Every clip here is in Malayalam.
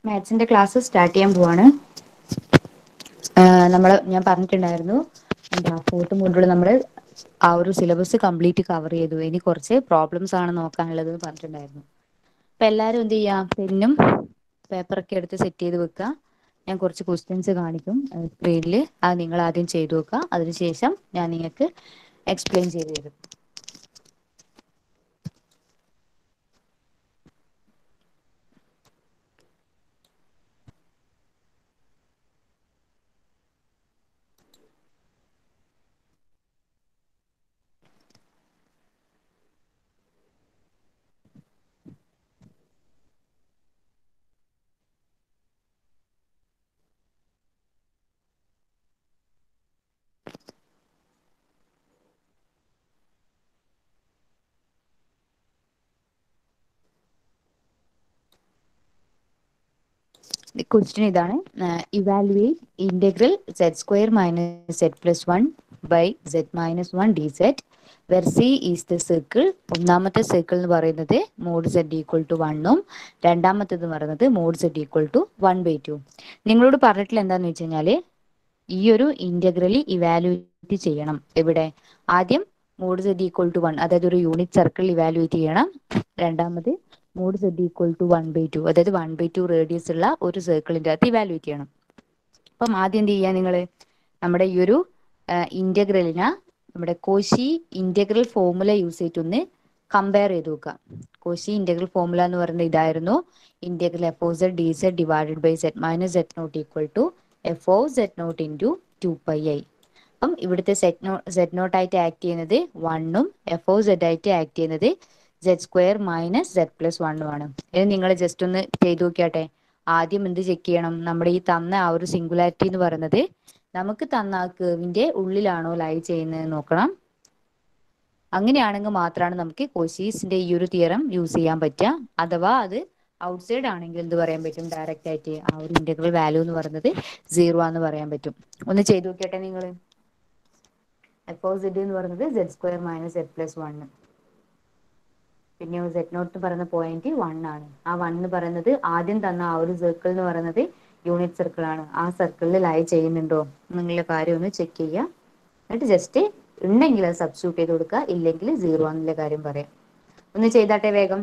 മാത്സിന്റെ ക്ലാസ് സ്റ്റാർട്ട് ചെയ്യാൻ പോവാണ്. ഞാൻ പറഞ്ഞിട്ടുണ്ടായിരുന്നു എന്താ ഫോർത്ത് മോഡ്യൂൾ നമ്മള് ആ ഒരു സിലബസ് കംപ്ലീറ്റ് കവർ ചെയ്തു. ഇനി കുറച്ച് പ്രോബ്ലംസ് ആണ് നോക്കാനുള്ളത് പറഞ്ഞിട്ടുണ്ടായിരുന്നു. അപ്പൊ എല്ലാരും എന്ത് ചെയ്യാ, പെന്നും പേപ്പറൊക്കെ എടുത്ത് സെറ്റ് ചെയ്ത് വെക്കുക. ഞാൻ കുറച്ച് ക്വസ്റ്റ്യൻസ് കാണിക്കും സ്ക്രീനിൽ, അത് നിങ്ങൾ ആദ്യം ചെയ്തു നോക്കുക. അതിനുശേഷം ഞാൻ നിങ്ങൾക്ക് എക്സ്പ്ലെയിൻ ചെയ്ത് തരും. ക്വസ്റ്റ്യൻ ഇതാണ്: evaluate integral z square minus z plus one by z minus one d z where C is the circle. ഒന്നാമത്തെ സർക്കിൾ എന്ന് പറയുന്നത് മോഡ് സെറ്റ് ഈക്വൽ ടു വണ്ണും രണ്ടാമത്തേത് പറയുന്നത് mod z equal to one by two. നിങ്ങളോട് പറഞ്ഞിട്ടുള്ള എന്താന്ന് വെച്ച് കഴിഞ്ഞാല് ഈ ഒരു ഇന്റഗ്രലി ഇവാലുവേറ്റ് ചെയ്യണം. എവിടെ? ആദ്യം mod z equal to one, അതായത് ഒരു യൂണിറ്റ് സർക്കിൾ ഇവാലുവേറ്റ് ചെയ്യണം. രണ്ടാമത് mod z equal to one by two, അതായത് വൺ ബൈ ടു റേഡിയസ് ഉള്ള ഒരു സർക്കിളിന്റെ അകത്ത് ഇവാലുവേറ്റ് ചെയ്യണം. അപ്പം ആദ്യം എന്ത് ചെയ്യാ, നിങ്ങള് നമ്മുടെ ഈ ഒരു ഇന്റഗ്രലിനെ നമ്മുടെ കോശി ഇന്റഗ്രൽ ഫോർമുല യൂസ് ചെയ്തിട്ടൊന്ന് കമ്പയർ ചെയ്ത് നോക്കുക. കോശി ഇന്റഗ്രൽ ഫോർമുല എന്ന് പറയുന്നത് ഇതായിരുന്നു: integral f of z d z divided by z minus z not equal to f of z not into two pi i. അപ്പം ഇവിടുത്തെ സെഡ് നോട്ട് ആയിട്ട് ആക്ട് ചെയ്യുന്നത് വണ്ണും എഫ് ഓഫ് സെഡ് ആയിട്ട് ആക്ട് ചെയ്യുന്നത് z square minus z plus വണ്ണും ആണ്. ഇത് നിങ്ങൾ ജസ്റ്റ് ഒന്ന് ചെയ്ത് നോക്കിയാട്ടെ. ആദ്യം എന്ത് ചെക്ക് ചെയ്യണം? നമ്മുടെ ഈ തന്ന ആ ഒരു സിംഗുലാരിറ്റി എന്ന് പറയുന്നത് നമുക്ക് തന്ന ആ കേവിന്റെ ഉള്ളിലാണോ ലൈ ചെയ്യുന്നത് നോക്കണം. അങ്ങനെയാണെങ്കിൽ മാത്രമാണ് നമുക്ക് കോശീസിന്റെ ഈ ഒരു തിയറം യൂസ് ചെയ്യാൻ പറ്റുക. അഥവാ അത് ഔട്ട്സൈഡ് ആണെങ്കിൽ എന്ത് പറയാൻ പറ്റും? ഡയറക്റ്റ് ആയിട്ട് ആ ഒരു ഇന്റഗ്രൽ വാല്യൂ എന്ന് പറയുന്നത് സീറോ ആന്ന് പറയാൻ പറ്റും. ഒന്ന് ചെയ്ത് നോക്കിയാട്ടെ നിങ്ങൾ. എഫ് ഓഫ് സെഡ് എന്ന് പറയുന്നത് z square minus z plus one. പിന്നെ സെഡ് നോട്ട് പറയുന്ന പോയിന്റ് വൺ ആണ്. ആ വൺ എന്ന് പറയുന്നത് ആദ്യം തന്ന ആ ഒരു സർക്കിൾ എന്ന് പറയുന്നത് യൂണിറ്റ് സർക്കിൾ ആണ്. ആ സർക്കിളിൽ ലൈ ചെയ്യുന്നുണ്ടോ എന്നുള്ള കാര്യം ഒന്ന് ചെക്ക് ചെയ്യുക. എന്നിട്ട് ജസ്റ്റ് ഉണ്ടെങ്കിൽ അത് സബ്സ്റ്റിറ്റ്യൂട്ട് ചെയ്ത് കൊടുക്കുക, ഇല്ലെങ്കിൽ സീറോ എന്നുള്ള കാര്യം പറയാം. ഒന്ന് ചെയ്താട്ടെ വേഗം.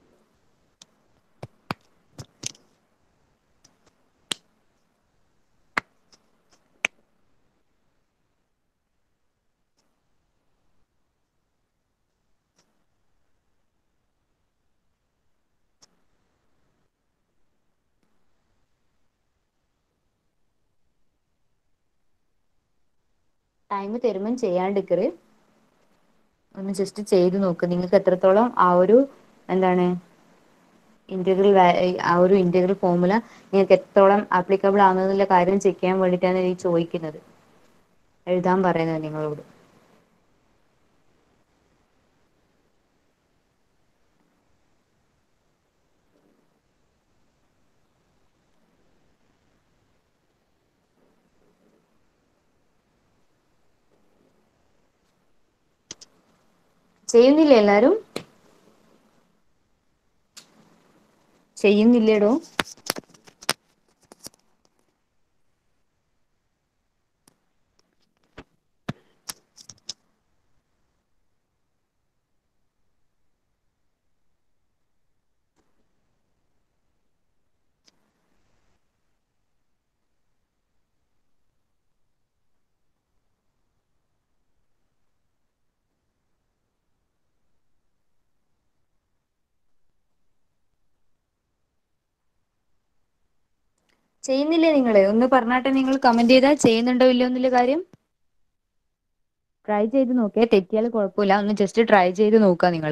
ടൈം തരുമ്പം ചെയ്യാണ്ടിരിക്കരുത്. ഒന്ന് ജസ്റ്റ് ചെയ്ത് നോക്ക്. നിങ്ങൾക്ക് എത്രത്തോളം ആ ഒരു എന്താണ് ഇന്റഗ്രൽ ആ ഒരു ഇന്റഗ്രൽ ഫോർമുല നിങ്ങൾക്ക് എത്രത്തോളം ആപ്ലിക്കബിൾ ആണെന്നുള്ള കാര്യം ചെക്ക് ചെയ്യാൻ വേണ്ടിയിട്ടാണ് ഈ ചോദിക്കുന്നത്, എഴുതാൻ പറയുന്നത് നിങ്ങളോട്. ചെയ്യുന്നില്ലേ എല്ലാരും? ചെയ്യുന്നില്ലേടോ? ചെയ്യുന്നില്ലേ നിങ്ങള്? ഒന്ന് പറഞ്ഞാട്ടെ, നിങ്ങൾ കമന്റ് ചെയ്താൽ ചെയ്യുന്നുണ്ടോ ഇല്ലയോ എന്നുള്ള കാര്യം. ട്രൈ ചെയ്ത് നോക്കേ, തെറ്റിയാൽ കുഴപ്പമില്ല. ഒന്ന് ജസ്റ്റ് ട്രൈ ചെയ്ത് നോക്കുക നിങ്ങൾ.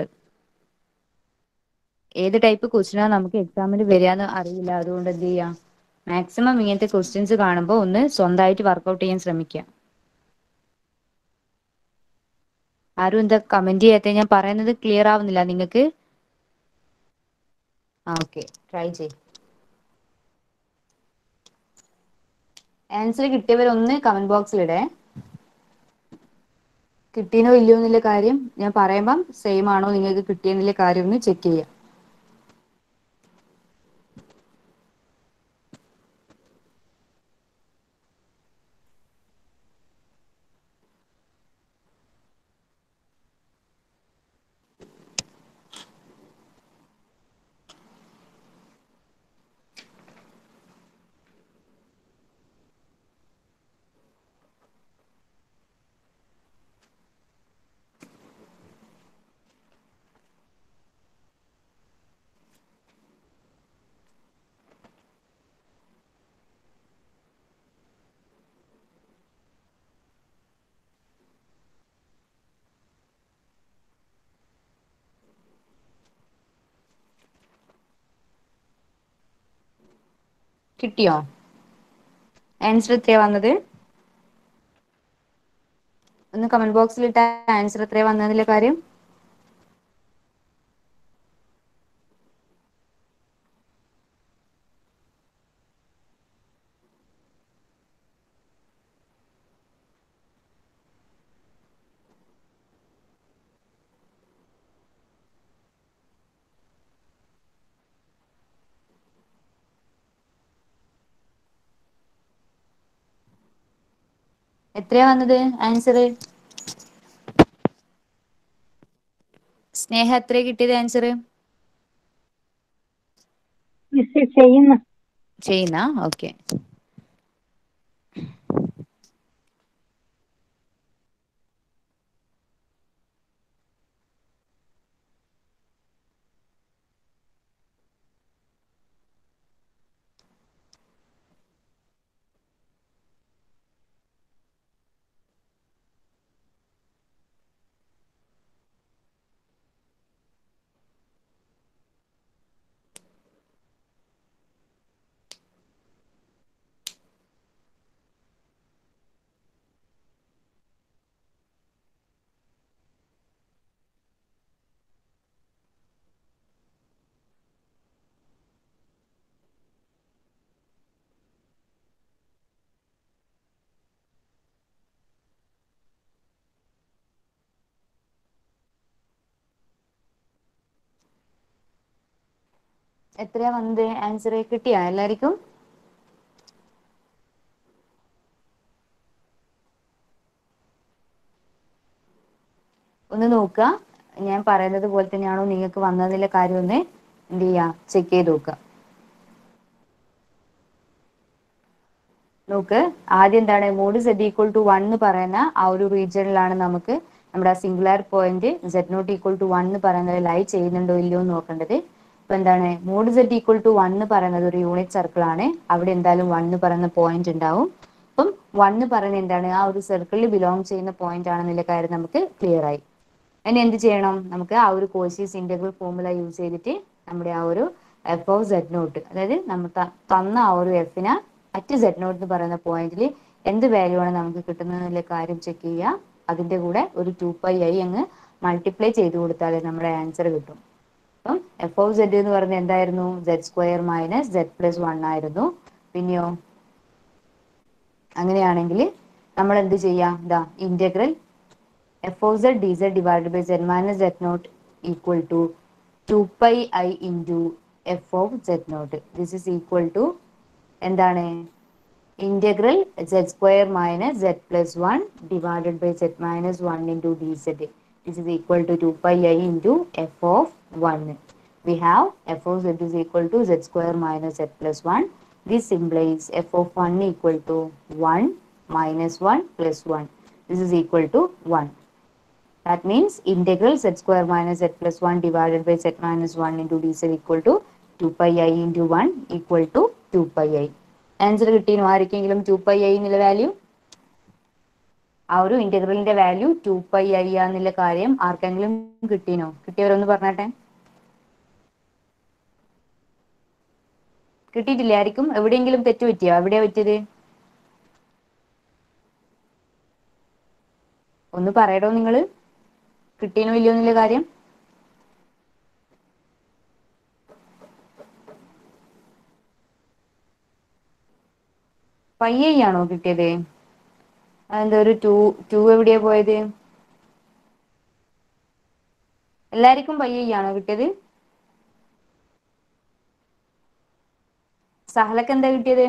ഏത് ടൈപ്പ് ക്വസ്റ്റിനാ നമുക്ക് എക്സാമിന് വരികയെന്ന് അറിയില്ല. അതുകൊണ്ട് എന്ത് ചെയ്യാം, മാക്സിമം ഇങ്ങനത്തെ ക്വസ്റ്റ്യൻസ് കാണുമ്പോൾ ഒന്ന് സ്വന്തമായിട്ട് വർക്ക്ഔട്ട് ചെയ്യാൻ ശ്രമിക്കുക. ആരും എന്താ കമന്റ് ചെയ്യാത്ത? ഞാൻ പറയുന്നത് ക്ലിയർ ആവുന്നില്ല നിങ്ങൾക്ക്? ഓക്കെ, ട്രൈ ചെയ്. ആൻസർ കിട്ടിയവരൊന്ന് കമന്റ് ബോക്സിൽ ഇടേ. കിട്ടിയോ ഇല്ലയോ എന്നുള്ള കാര്യം ഞാൻ പറയുമ്പം സെയിം ആണോ നിങ്ങൾക്ക് കിട്ടിയെന്നുള്ള കാര്യം ഒന്ന് ചെക്ക് ചെയ്യാം. കിട്ടിയോ? ആൻസർ എത്രയാ വന്നത്? ഒന്ന് കമന്റ് ബോക്സിലിട്ട ആൻസർ എത്രയാ വന്നതിലെ കാര്യം. എത്രയാ വന്നത് ആൻസർ? സ്നേഹ എത്രയാ കിട്ടിയത് ആൻസർ? മിസ് ചെയ്യുന്നു. ചെയ്യുന്ന ഓക്കെ. എത്രയാ വന്നത് ആൻസർ? കിട്ടിയാ എല്ലാവർക്കും? ഒന്ന് നോക്കുക, ഞാൻ പറയുന്നത് പോലെ തന്നെയാണോ നിങ്ങൾക്ക് വന്നതിലെ കാര്യം ഒന്ന് എന്ത് ചെയ്യാ ചെക്ക് ചെയ്ത് നോക്കുക. നോക്ക്, ആദ്യം എന്താണ് മോഡ് സെഡ് ഈക്വൽ ടു 1 എന്ന് പറയുന്ന ആ ഒരു റീജിയനിലാണ് നമുക്ക് നമ്മുടെ singular point z not equal to 1 എന്ന് പറയുന്നത് ലൈ ചെയ്യുന്നുണ്ടോ ഇല്ലയോ എന്ന് നോക്കേണ്ടത്. അപ്പൊ എന്താണ് മോഡ് സെഡ് ഈക്വൽ ടു 1 എന്ന് പറയുന്നത് ഒരു യൂണിറ്റ് സർക്കിൾ ആണ്. അവിടെ എന്തായാലും 1 എന്ന് പറയുന്ന പോയിന്റ് ഉണ്ടാവും. അപ്പം 1 എന്ന് പറയുന്നത് എന്താണ് ആ ഒരു സർക്കിളിൽ ബിലോങ് ചെയ്യുന്ന പോയിന്റ് ആണെന്നുള്ള കാര്യം നമുക്ക് ക്ലിയർ ആയി. ഇനി എന്ത് ചെയ്യണം? നമുക്ക് ആ ഒരു കോശീസ് ഇന്റഗ്രൽ ഫോർമുല യൂസ് ചെയ്തിട്ട് നമ്മുടെ ആ ഒരു എഫ് ഓഫ് സെഡ് നോട്ട്, അതായത് നമ്മൾ തന്ന ആ ഒരു എഫിനെ അറ്റ് സെഡ് നോട്ട് എന്ന് പറയുന്ന പോയിന്റിൽ എന്ത് വാല്യൂ ആണ് നമുക്ക് കിട്ടുന്നതിലെ കാര്യം ചെക്ക് ചെയ്യുക. അതിന്റെ കൂടെ ഒരു 2πi അങ്ങ് മൾട്ടിപ്ലൈ ചെയ്ത് കൊടുത്താൽ നമ്മുടെ ആൻസർ കിട്ടും. അപ്പം എഫ് ഓഫ് സെഡ് എന്ന് പറയുന്നത് എന്തായിരുന്നു? Z square minus z plus 1 ആയിരുന്നു. പിന്നെയോ അങ്ങനെയാണെങ്കിൽ നമ്മൾ എന്ത് ചെയ്യാം? ഇതാ integral f of z dz divided by z minus z naught equal to 2 pi I into f of z naught. This is equal to എന്താണ്? Integral z square minus z plus 1 divided by z minus 1 into dz. This is equal to 2 pi I into f of 1. We have f of z is equal to z square minus z plus 1. This implies f of 1 equal to 1 minus 1 plus 1. This is equal to 1. That means integral z square minus z plus 1 divided by z minus 1 into dz equal to 2 pi I into 1 equal to 2 pi I. Answer കിട്ടിയോ ആർക്കെങ്കിലും? 2 pi I എന്നുള്ള വാല്യൂ, ആ ഒരു ഇന്റഗ്രലിന്റെ വാല്യൂ 2 pi I എന്നുള്ള കാര്യം ആർക്കെങ്കിലും കിട്ടീനോ? കിട്ടിയവരൊന്ന് പറഞ്ഞാട്ടെ. കിട്ടിയിട്ടില്ല ആയിരിക്കും? എവിടെയെങ്കിലും തെറ്റ് പറ്റിയോ? എവിടെയാ പറ്റിയത്? ഒന്ന് പറയടോ നിങ്ങള്, കിട്ടീനോ ഇല്ലയോ എന്നുള്ള കാര്യം. പയ്യെ ആണോ കിട്ടിയത്? അതെന്താ ഒരു ടു എവിടെയാ പോയത്? എല്ലാവർക്കും പയ്യെ ആണോ കിട്ടിയത്? സഹലക്ക് എന്താ കിട്ടിയത്?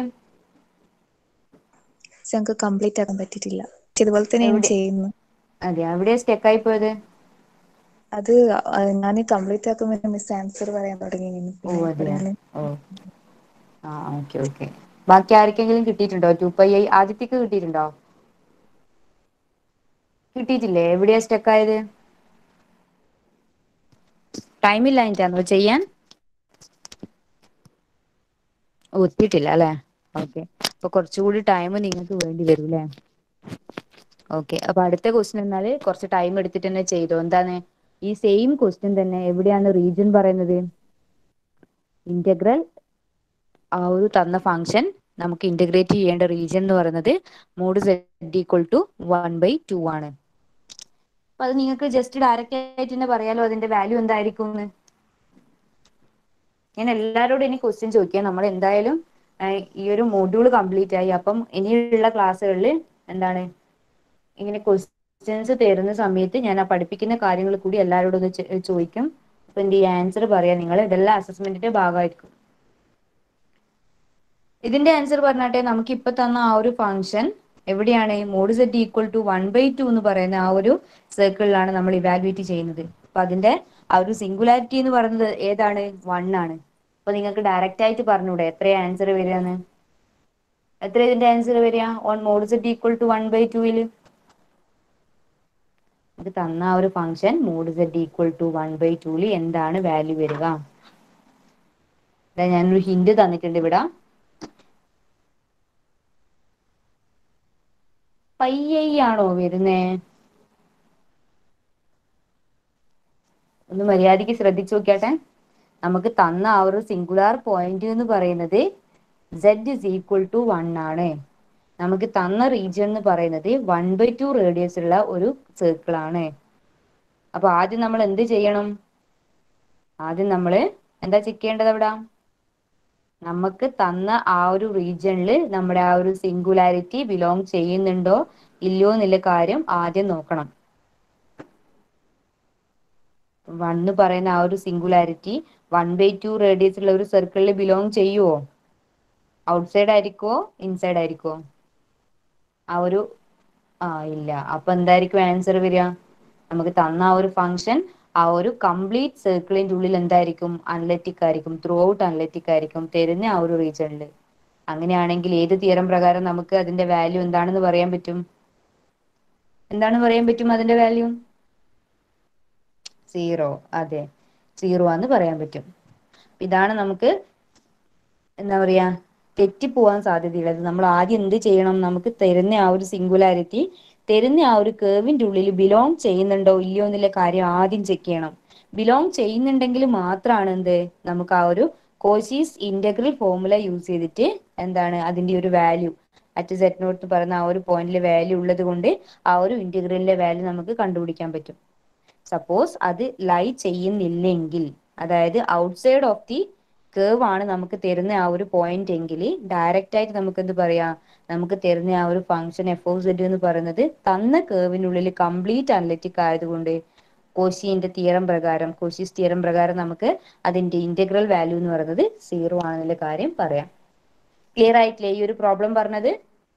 ഞങ്ങൾക്ക് കംപ്ലീറ്റ് ആക്കാൻ പറ്റിയിട്ടില്ല. ഇതുപോലെ തന്നെ ഞാൻ എവിടെ? ചെയ്യുന്നു. അതെ, എവിടെയാ സ്റ്റെക്കായി പോയത്? അത് ഞാൻ കംപ്ലീറ്റ് ആക്കുമ്പോൾ മിസ് ആൻസർ പറയാൻ തുടങ്ങി. ഓ പിന്നെ അതെയോ? ഞാൻ ഓ ആ ഓക്കെ ഓക്കെ. ബാക്കി ആർക്കെങ്കിലും കിട്ടിയിട്ടുണ്ടോ? 2 pi I ആദിത്യക്ക് കിട്ടിയിട്ടുണ്ടോ? കിട്ടിയിട്ടില്ലേ? എവിടെയാ സ്റ്റെക്കായത്? ടൈമില്ലാഞ്ഞിട്ടാണോ ചെയ്യാൻ? ഒത്തിട്ടില്ല അല്ലെ? ഓക്കെ, അപ്പൊ കുറച്ചുകൂടി ടൈം നിങ്ങൾക്ക് വേണ്ടി വരും അല്ലേ? ഓക്കെ, അപ്പൊ അടുത്ത ക്വസ്റ്റ്യൻ എന്നാല് കുറച്ച് ടൈം എടുത്തിട്ട് തന്നെ ചെയ്തോ. എന്താണ് ഈ സെയിം ക്വസ്റ്റ്യൻ തന്നെ എവിടെയാണ് റീജിയൻ പറയുന്നത്? ഇന്റഗ്രൽ ആ ഒരു തന്ന ഫംഗ്ഷൻ നമുക്ക് ഇന്റഗ്രേറ്റ് ചെയ്യേണ്ട റീജിയൻ എന്ന് പറയുന്നത് മോഡ് സെഡ് ഈക്വൽ ടു 1/2 ആണ്. അപ്പൊ അത് നിങ്ങൾക്ക് ജസ്റ്റ് ഡയറക്റ്റ് ആയിട്ട് തന്നെ പറയാലോ അതിന്റെ വാല്യൂ എന്തായിരിക്കും എന്ന്. ഞാൻ എല്ലാവരോടും ഇനി ക്വസ്റ്റ്യൻ ചോദിക്കാം. നമ്മൾ എന്തായാലും ഈ ഒരു മൊഡ്യൂൾ കംപ്ലീറ്റ് ആയി. അപ്പം ഇനിയുള്ള ക്ലാസ്സുകളിൽ എന്താണ് ഇങ്ങനെ ക്വസ്റ്റ്യൻസ് തരുന്ന സമയത്ത് ഞാൻ ആ പഠിപ്പിക്കുന്ന കാര്യങ്ങൾ കൂടി എല്ലാവരോടും ഒന്ന് ചോദിക്കും. അപ്പൊ എന്റെ ഈ ആൻസർ പറയാം. നിങ്ങൾ ഇതെല്ലാം അസസ്മെന്റിന്റെ ഭാഗമായിരിക്കും. ഇതിന്റെ ആൻസർ പറഞ്ഞാട്ടെ. നമുക്ക് ഇപ്പൊ തന്ന ആ ഒരു ഫംഗ്ഷൻ എവിടെയാണ് മോഡ് സെറ്റ് ഈക്വൽ ടു 1/2 എന്ന് പറയുന്ന ആ ഒരു സർക്കിളിലാണ് നമ്മൾ ഇവാലുവേറ്റ് ചെയ്യുന്നത്. അപ്പൊ അതിന്റെ ആ ഒരു സിംഗുലാരിറ്റി എന്ന് പറയുന്നത് ഏതാണ്? 1 ആണ്. അപ്പൊ നിങ്ങൾക്ക് ഡയറക്റ്റ് ആയിട്ട് പറഞ്ഞൂടെ എത്ര ആൻസർ വരികയെന്ന്? എത്ര ഇതിന്റെ ആൻസർ വരിക on mod z equal to 1/2 ഇത് തന്ന ആ ഒരു function mod z equal to 1/2 എന്താണ് വാല്യൂ വരിക? ഞാനൊരു ഹിന്റ് തന്നിട്ടുണ്ട് ഇവിടെ. ആണോ വരുന്നേ? ഒന്ന് മര്യാദയ്ക്ക് ശ്രദ്ധിച്ചു നോക്കിയാട്ടെ. നമുക്ക് തന്ന ആ ഒരു സിംഗുലാർ പോയിന്റ് എന്ന് പറയുന്നത് z is equal to 1 ആണ്. നമുക്ക് തന്ന റീജിയൻ എന്ന് പറയുന്നത് 1/2 റേഡിയസ് ഉള്ള ഒരു സർക്കിൾ ആണ്. അപ്പൊ ആദ്യം നമ്മൾ എന്ത് ചെയ്യണം? ആദ്യം നമ്മൾ എന്താ ചെക്ക് ചെയ്യേണ്ടത്? അവിടെ നമുക്ക് തന്ന ആ ഒരു റീജിയനിൽ നമ്മുടെ ആ ഒരു സിംഗുലാരിറ്റി ബിലോങ് ചെയ്യുന്നുണ്ടോ ഇല്ലയോ എന്നുള്ള കാര്യം ആദ്യം നോക്കണം. 1 പറയുന്ന ആ ഒരു സിംഗുലാരിറ്റി 1/2 റേഡിയസ് ഉള്ള ഒരു സർക്കിളിൽ ബിലോങ് ചെയ്യുവോ? ഔട്ട്സൈഡ് ആയിരിക്കോ ഇൻസൈഡ് ആയിരിക്കോ? ഇല്ല. അപ്പൊ എന്തായിരിക്കും ആൻസർ വരിക? നമുക്ക് തന്ന ആ ഒരു ഫംഗ്ഷൻ ആ ഒരു കംപ്ലീറ്റ് സർക്കിളിന്റെ ഉള്ളിൽ എന്തായിരിക്കും? അനലറ്റിക് ആയിരിക്കും. ത്രൂ ഔട്ട് അനലറ്റിക് ആയിരിക്കും തരുന്ന ആ ഒരു റീജിയനിൽ. അങ്ങനെയാണെങ്കിൽ ഏത് തിയറം പ്രകാരം നമുക്ക് അതിന്റെ വാല്യൂ എന്താണെന്ന് പറയാൻ പറ്റും? എന്താണ് പറയാൻ പറ്റും അതിന്റെ വാല്യൂ? 0. അതെ, 0 ആന്ന് പറയാൻ പറ്റും. ഇതാണ് നമുക്ക് എന്താ പറയാ തെറ്റിപ്പോവാൻ സാധ്യതയുള്ളത്. നമ്മൾ ആദ്യം എന്ത് ചെയ്യണം? നമുക്ക് തരുന്ന ആ ഒരു സിംഗുലാരിറ്റി തരുന്ന ആ ഒരു കേർവിന്റെ ഉള്ളിൽ ബിലോങ് ചെയ്യുന്നുണ്ടോ ഇല്ലയോ എന്നുള്ള കാര്യം ആദ്യം ചെക്ക് ചെയ്യണം. ബിലോങ് ചെയ്യുന്നുണ്ടെങ്കിൽ മാത്രമാണ് എന്ത് നമുക്ക് ആ ഒരു കോശീസ് ഇന്റഗ്രൽ ഫോർമുല യൂസ് ചെയ്തിട്ട് എന്താണ് അതിന്റെ ഒരു വാല്യൂ അറ്റ് സെറ്റ് നോട്ട് പറയുന്ന ആ ഒരു പോയിന്റിലെ വാല്യൂ ഉള്ളത് കൊണ്ട് ആ ഒരു ഇന്റഗ്രലിന്റെ വാല്യൂ നമുക്ക് കണ്ടുപിടിക്കാൻ പറ്റും. സപ്പോസ് അത് ലൈ ചെയ്യുന്നില്ലെങ്കിൽ, അതായത് ഔട്ട്സൈഡ് ഓഫ് ദി കേവ് ആണ് നമുക്ക് തരുന്ന ആ ഒരു പോയിന്റ് എങ്കിൽ ഡയറക്റ്റ് ആയിട്ട് നമുക്ക് എന്ത് പറയാം? നമുക്ക് തരുന്ന ആ ഒരു ഫംഗ്ഷൻ f(z) എന്ന് പറയുന്നത് തന്ന കേവിനുള്ളിൽ കംപ്ലീറ്റ് അനലറ്റിക് ആയതുകൊണ്ട് കോശീസ് തിയറം പ്രകാരം നമുക്ക് അതിന്റെ ഇന്റഗ്രൽ വാല്യൂ എന്ന് പറയുന്നത് 0 ആണെന്നുള്ള കാര്യം പറയാം. ക്ലിയർ ആയിട്ടില്ലേ ഈ ഒരു പ്രോബ്ലം പറഞ്ഞത്?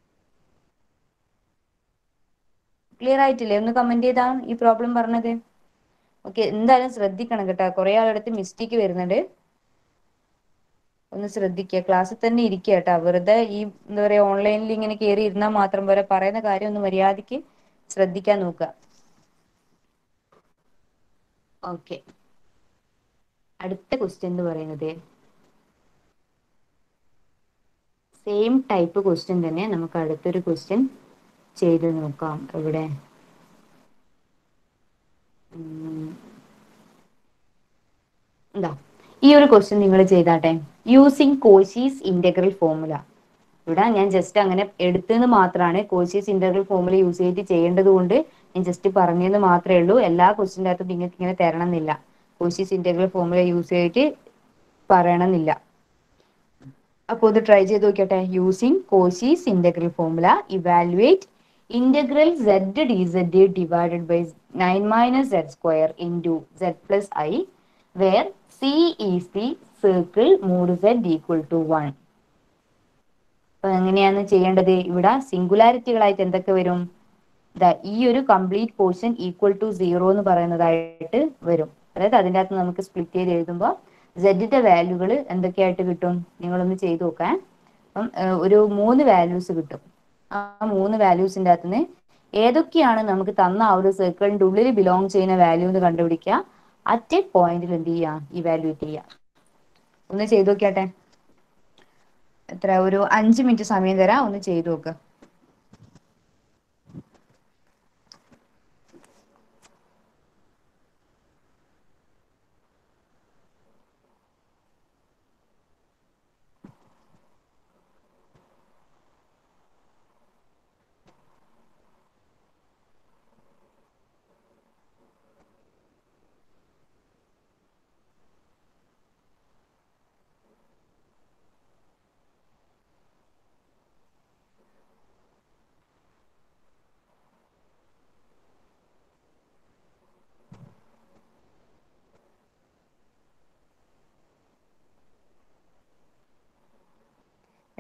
ക്ലിയർ ആയിട്ടില്ലേ? ഒന്ന് കമന്റ് ചെയ്താ ഈ പ്രോബ്ലം പറഞ്ഞത്. ഓക്കെ, എന്തായാലും ശ്രദ്ധിക്കണം കേട്ടോ. കുറെ ആളടുത്ത് മിസ്റ്റേക്ക് വരുന്നുണ്ട്. ഒന്ന് ശ്രദ്ധിക്കുക. ക്ലാസ്സിൽ തന്നെ ഇരിക്കുക കേട്ടോ. വെറുതെ ഈ എന്താ പറയാ ഓൺലൈനിൽ ഇങ്ങനെ കയറി ഇരുന്നാൽ മാത്രം പോരാ. പറയുന്ന കാര്യം ഒന്ന് മര്യാദയ്ക്ക് ശ്രദ്ധിക്കാൻ നോക്കുക. ഓക്കെ, അടുത്ത ക്വസ്റ്റ്യൻ എന്ന് പറയുന്നത് സെയിം ടൈപ്പ് ക്വസ്റ്റ്യൻ തന്നെ. നമുക്ക് അടുത്തൊരു ക്വസ്റ്റ്യൻ ചെയ്ത് നോക്കാം. ഇവിടെ എന്താ ഈ ഒരു ക്വസ്റ്റ്യൻ നിങ്ങൾ ചെയ്താട്ടെ. Using Cauchy's integral formula. ഇവിടെ ഞാൻ ജസ്റ്റ് അങ്ങനെ എടുത്തെന്ന് മാത്രമാണ്. കോശീസ് ഇന്റഗ്രൽ ഫോർമുല യൂസ് ചെയ്തിട്ട് ചെയ്യേണ്ടത് കൊണ്ട് ഞാൻ ജസ്റ്റ് പറഞ്ഞതെന്ന് മാത്രമേ ഉള്ളൂ. എല്ലാ ക്വസ്റ്റ്യൻ്റെ അകത്തും നിങ്ങൾക്ക് ഇങ്ങനെ തരണം എന്നില്ല. കോശീസ് ഇന്റഗ്രൽ ഫോർമുല യൂസ് ചെയ്തിട്ട് പറയണമെന്നില്ല. അപ്പോൾ ഇത് ട്രൈ ചെയ്ത് നോക്കിയട്ടെ. Using Cauchy's integral formula evaluate integral z dz divided by 9 - z² into z plus i where c is the circle mod z equal to 1. അപ്പൊ എങ്ങനെയാണ് ചെയ്യേണ്ടത്? ഇവിടെ സിംഗുലാരിറ്റികളായിട്ട് എന്തൊക്കെ വരും? ഈ ഒരു കംപ്ലീറ്റ് പോർഷൻ ഈക്വൽ ടു 0 എന്ന് പറയുന്നതായിട്ട് വരും. അതായത് അതിൻ്റെ അകത്ത് നമുക്ക് സ്പ്ലിറ്റ് ചെയ്ത് എഴുതുമ്പോൾ സെഡിന്റെ വാല്യൂകൾ എന്തൊക്കെയായിട്ട് കിട്ടും? നിങ്ങളൊന്ന് ചെയ്ത് നോക്കാൻ. അപ്പം ഒരു 3 വാല്യൂസ് കിട്ടും. ആ 3 വാല്യൂസിന്റെ അകത്ത് നിന്ന് ഏതൊക്കെയാണ് നമുക്ക് തന്ന ആ ഒരു സർക്കിളിന്റെ ഉള്ളിൽ ബിലോങ് ചെയ്യുന്ന വാല്യൂ എന്ന് കണ്ടുപിടിക്കുക. അറ്റ് പോയിന്റിൽ എന്ത് ചെയ്യുക? ഇവാലുവേറ്റ് ചെയ്യുക. ഒന്ന് ചെയ്ത് നോക്കിയാട്ടെ. എത്ര ഒരു 5 മിനിറ്റ് സമയം തരാം. ഒന്ന് ചെയ്തു നോക്കുക.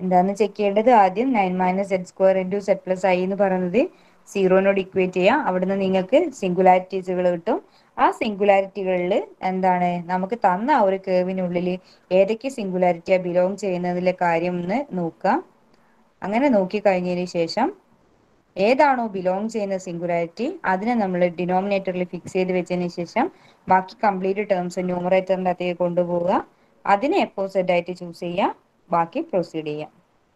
എന്താന്ന് ചെക്ക് ചെയ്യേണ്ടത്, ആദ്യം 9 - z² × z + i എന്ന് പറയുന്നത് സീറോനോട് ഇക്വേറ്റ് ചെയ്യാം. അവിടുന്ന് നിങ്ങൾക്ക് സിംഗുലാരിറ്റീസുകൾ കിട്ടും. ആ സിംഗുലാരിറ്റികളിൽ എന്താണ് നമുക്ക് തന്ന ആ ഒരു കേവിനുള്ളിൽ ഏതൊക്കെ സിംഗുലാരിറ്റിയാ ബിലോങ് ചെയ്യുന്നതിലെ കാര്യം എന്ന് നോക്കുക. അങ്ങനെ നോക്കി കഴിഞ്ഞതിന് ശേഷം ഏതാണോ ബിലോങ് ചെയ്യുന്ന സിംഗുലാരിറ്റി അതിനെ നമ്മൾ ഡിനോമിനേറ്ററിൽ ഫിക്സ് ചെയ്ത് വെച്ചതിന് ശേഷം ബാക്കി കംപ്ലീറ്റ് ടേംസ് ന്യൂമറേറ്ററിന്റെ അകത്തേക്ക് കൊണ്ടുപോവുക. അതിനെ FZ ആയിട്ട് ചൂസ് ചെയ്യുക. ബാക്കി പ്രൊസീഡ് ചെയ്യാം.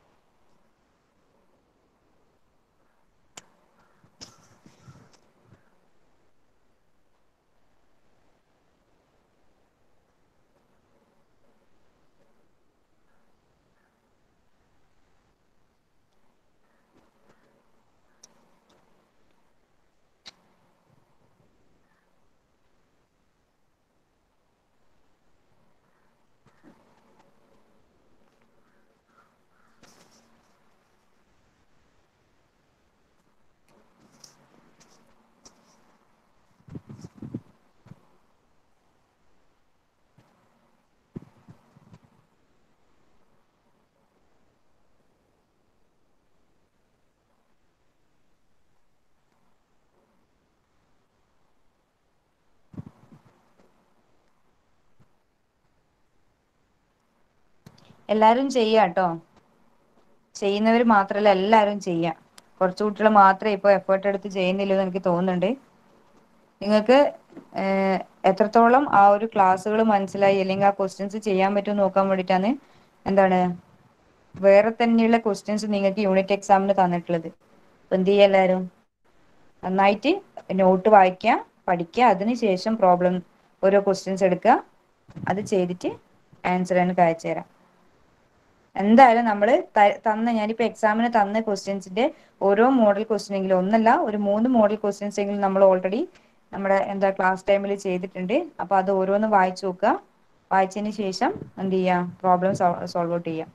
എല്ലാരും ചെയ്യാട്ടോ. ചെയ്യുന്നവർ മാത്രല്ല, എല്ലാരും ചെയ്യാം. കുറച്ചു കുട്ടികൾ മാത്രമേ ഇപ്പൊ എഫേർട്ട് എടുത്ത് ചെയ്യുന്നില്ലെന്ന് എനിക്ക് തോന്നുന്നുണ്ട്. നിങ്ങൾക്ക് എത്രത്തോളം ആ ഒരു ക്ലാസ്സുകൾ മനസ്സിലായി അല്ലെങ്കിൽ ആ ക്വസ്റ്റ്യൻസ് ചെയ്യാൻ പറ്റുമോ നോക്കാൻ വേണ്ടിയിട്ടാണ് എന്താണ് വേറെ തന്നെയുള്ള ക്വസ്റ്റ്യൻസ് നിങ്ങൾക്ക് യൂണിറ്റ് എക്സാമിന് തന്നിട്ടുള്ളത്. എന്ത് ചെയ്യുക, എല്ലാവരും നന്നായിട്ട് നോട്ട് വായിക്കുക, പഠിക്കുക. അതിനുശേഷം പ്രോബ്ലം ഓരോ ക്വസ്റ്റ്യൻസ് എടുക്കുക, അത് ചെയ്തിട്ട് ആൻസർ എനിക്ക് അയച്ചു തരാം. എന്തായാലും നമ്മൾ ഞാനിപ്പോ എക്സാമിന് തന്ന ക്വസ്റ്റ്യൻസിന്റെ ഓരോ മോഡൽ ക്വസ്റ്റ്യൻ എങ്കിലും, ഒന്നല്ല ഒരു 3 മോഡൽ ക്വസ്റ്റ്യൻസ് എങ്കിലും നമ്മൾ ഓൾറെഡി നമ്മുടെ ക്ലാസ് ടൈമിൽ ചെയ്തിട്ടുണ്ട്. അപ്പൊ അത് ഓരോന്ന് വായിച്ചു നോക്കുക. വായിച്ചതിന് ശേഷം എന്ത് ചെയ്യാം, പ്രോബ്ലം സോൾവ് ഔട്ട് ചെയ്യാം.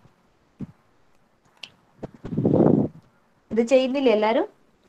ഇത് ചെയ്യുന്നില്ലേ എല്ലാരും?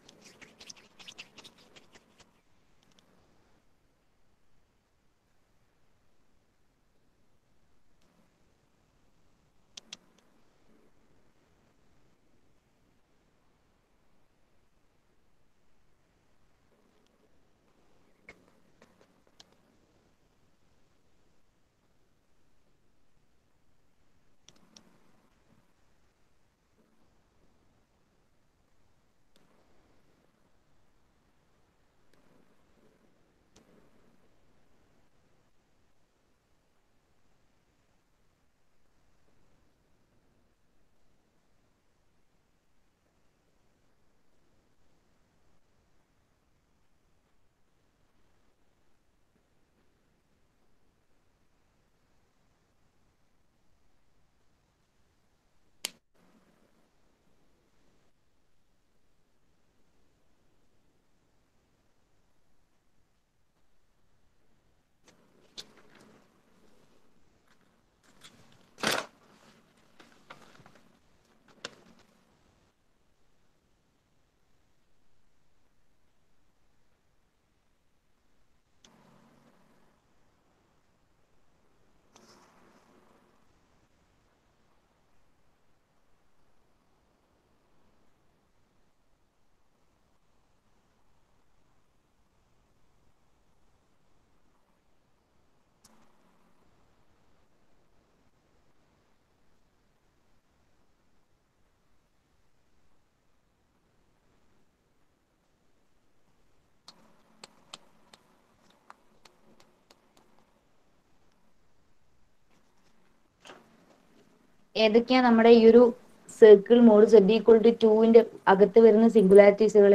ഏതൊക്കെയാ നമ്മുടെ ഈ ഒരു സർക്കിൾ മോഡ് Z=2ന്റെ അകത്ത് വരുന്ന സിംഗുലാരിറ്റീസുകൾ?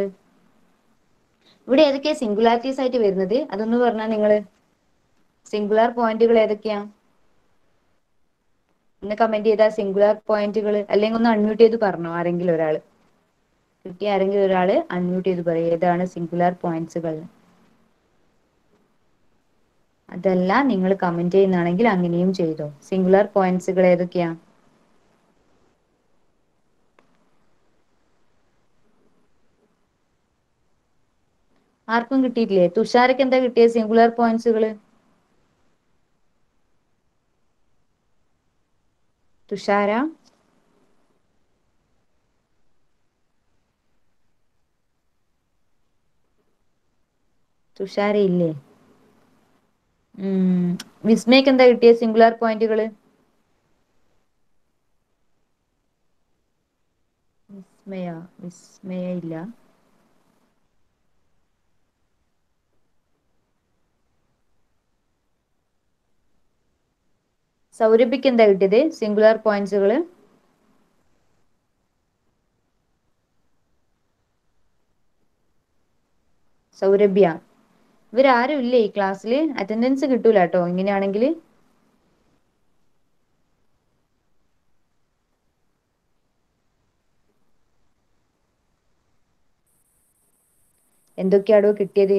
ഇവിടെ ഏതൊക്കെയാ സിംഗുലാരിറ്റീസ് ആയിട്ട് വരുന്നത് അതൊന്ന് പറഞ്ഞാൽ നിങ്ങള്. സിംഗുലാർ പോയിന്റുകൾ ഏതൊക്കെയാ ഇന്ന് കമന്റ് ചെയ്താ സിംഗുലാർ പോയിന്റുകൾ? അല്ലെങ്കിൽ ഒന്ന് അൺമ്യൂട്ട് ചെയ്ത് പറഞ്ഞോ ആരെങ്കിലും ഒരാള്. കിട്ടിയ ആരെങ്കിലും ഒരാള് അൺമ്യൂട്ട് ചെയ്ത് പറയും ഏതാണ് സിംഗുലാർ പോയിന്റ്സുകൾ. അതല്ല നിങ്ങൾ കമന്റ് ചെയ്യുന്നതാണെങ്കിൽ അങ്ങനെയും ചെയ്തോ. സിംഗുലാർ പോയിന്റ്സുകൾ ഏതൊക്കെയാ? ആർക്കും കിട്ടിയിട്ടില്ലേ? തുഷാരക്ക് എന്താ കിട്ടിയ സിംഗുലാർ പോയിന്റ്സുകള്? തുഷാര തുഷാര ഇല്ലേ? വിസ്മയ്ക്ക് എന്താ കിട്ടിയ സിംഗുലാർ പോയിന്റുകള്? വിസ്മയ ഇല്ല. സൗരഭിക്ക് എന്താ കിട്ടിയത് സിംഗുലാർ പോയിന്റ്സുകള്? സൗരഭ്യ, ഇവരാരും ഇല്ലേ ഈ ക്ലാസ്സില്? അറ്റൻഡൻസ് കിട്ടൂല കേട്ടോ ഇങ്ങനെയാണെങ്കില്. എന്തൊക്കെയാടോ കിട്ടിയത്?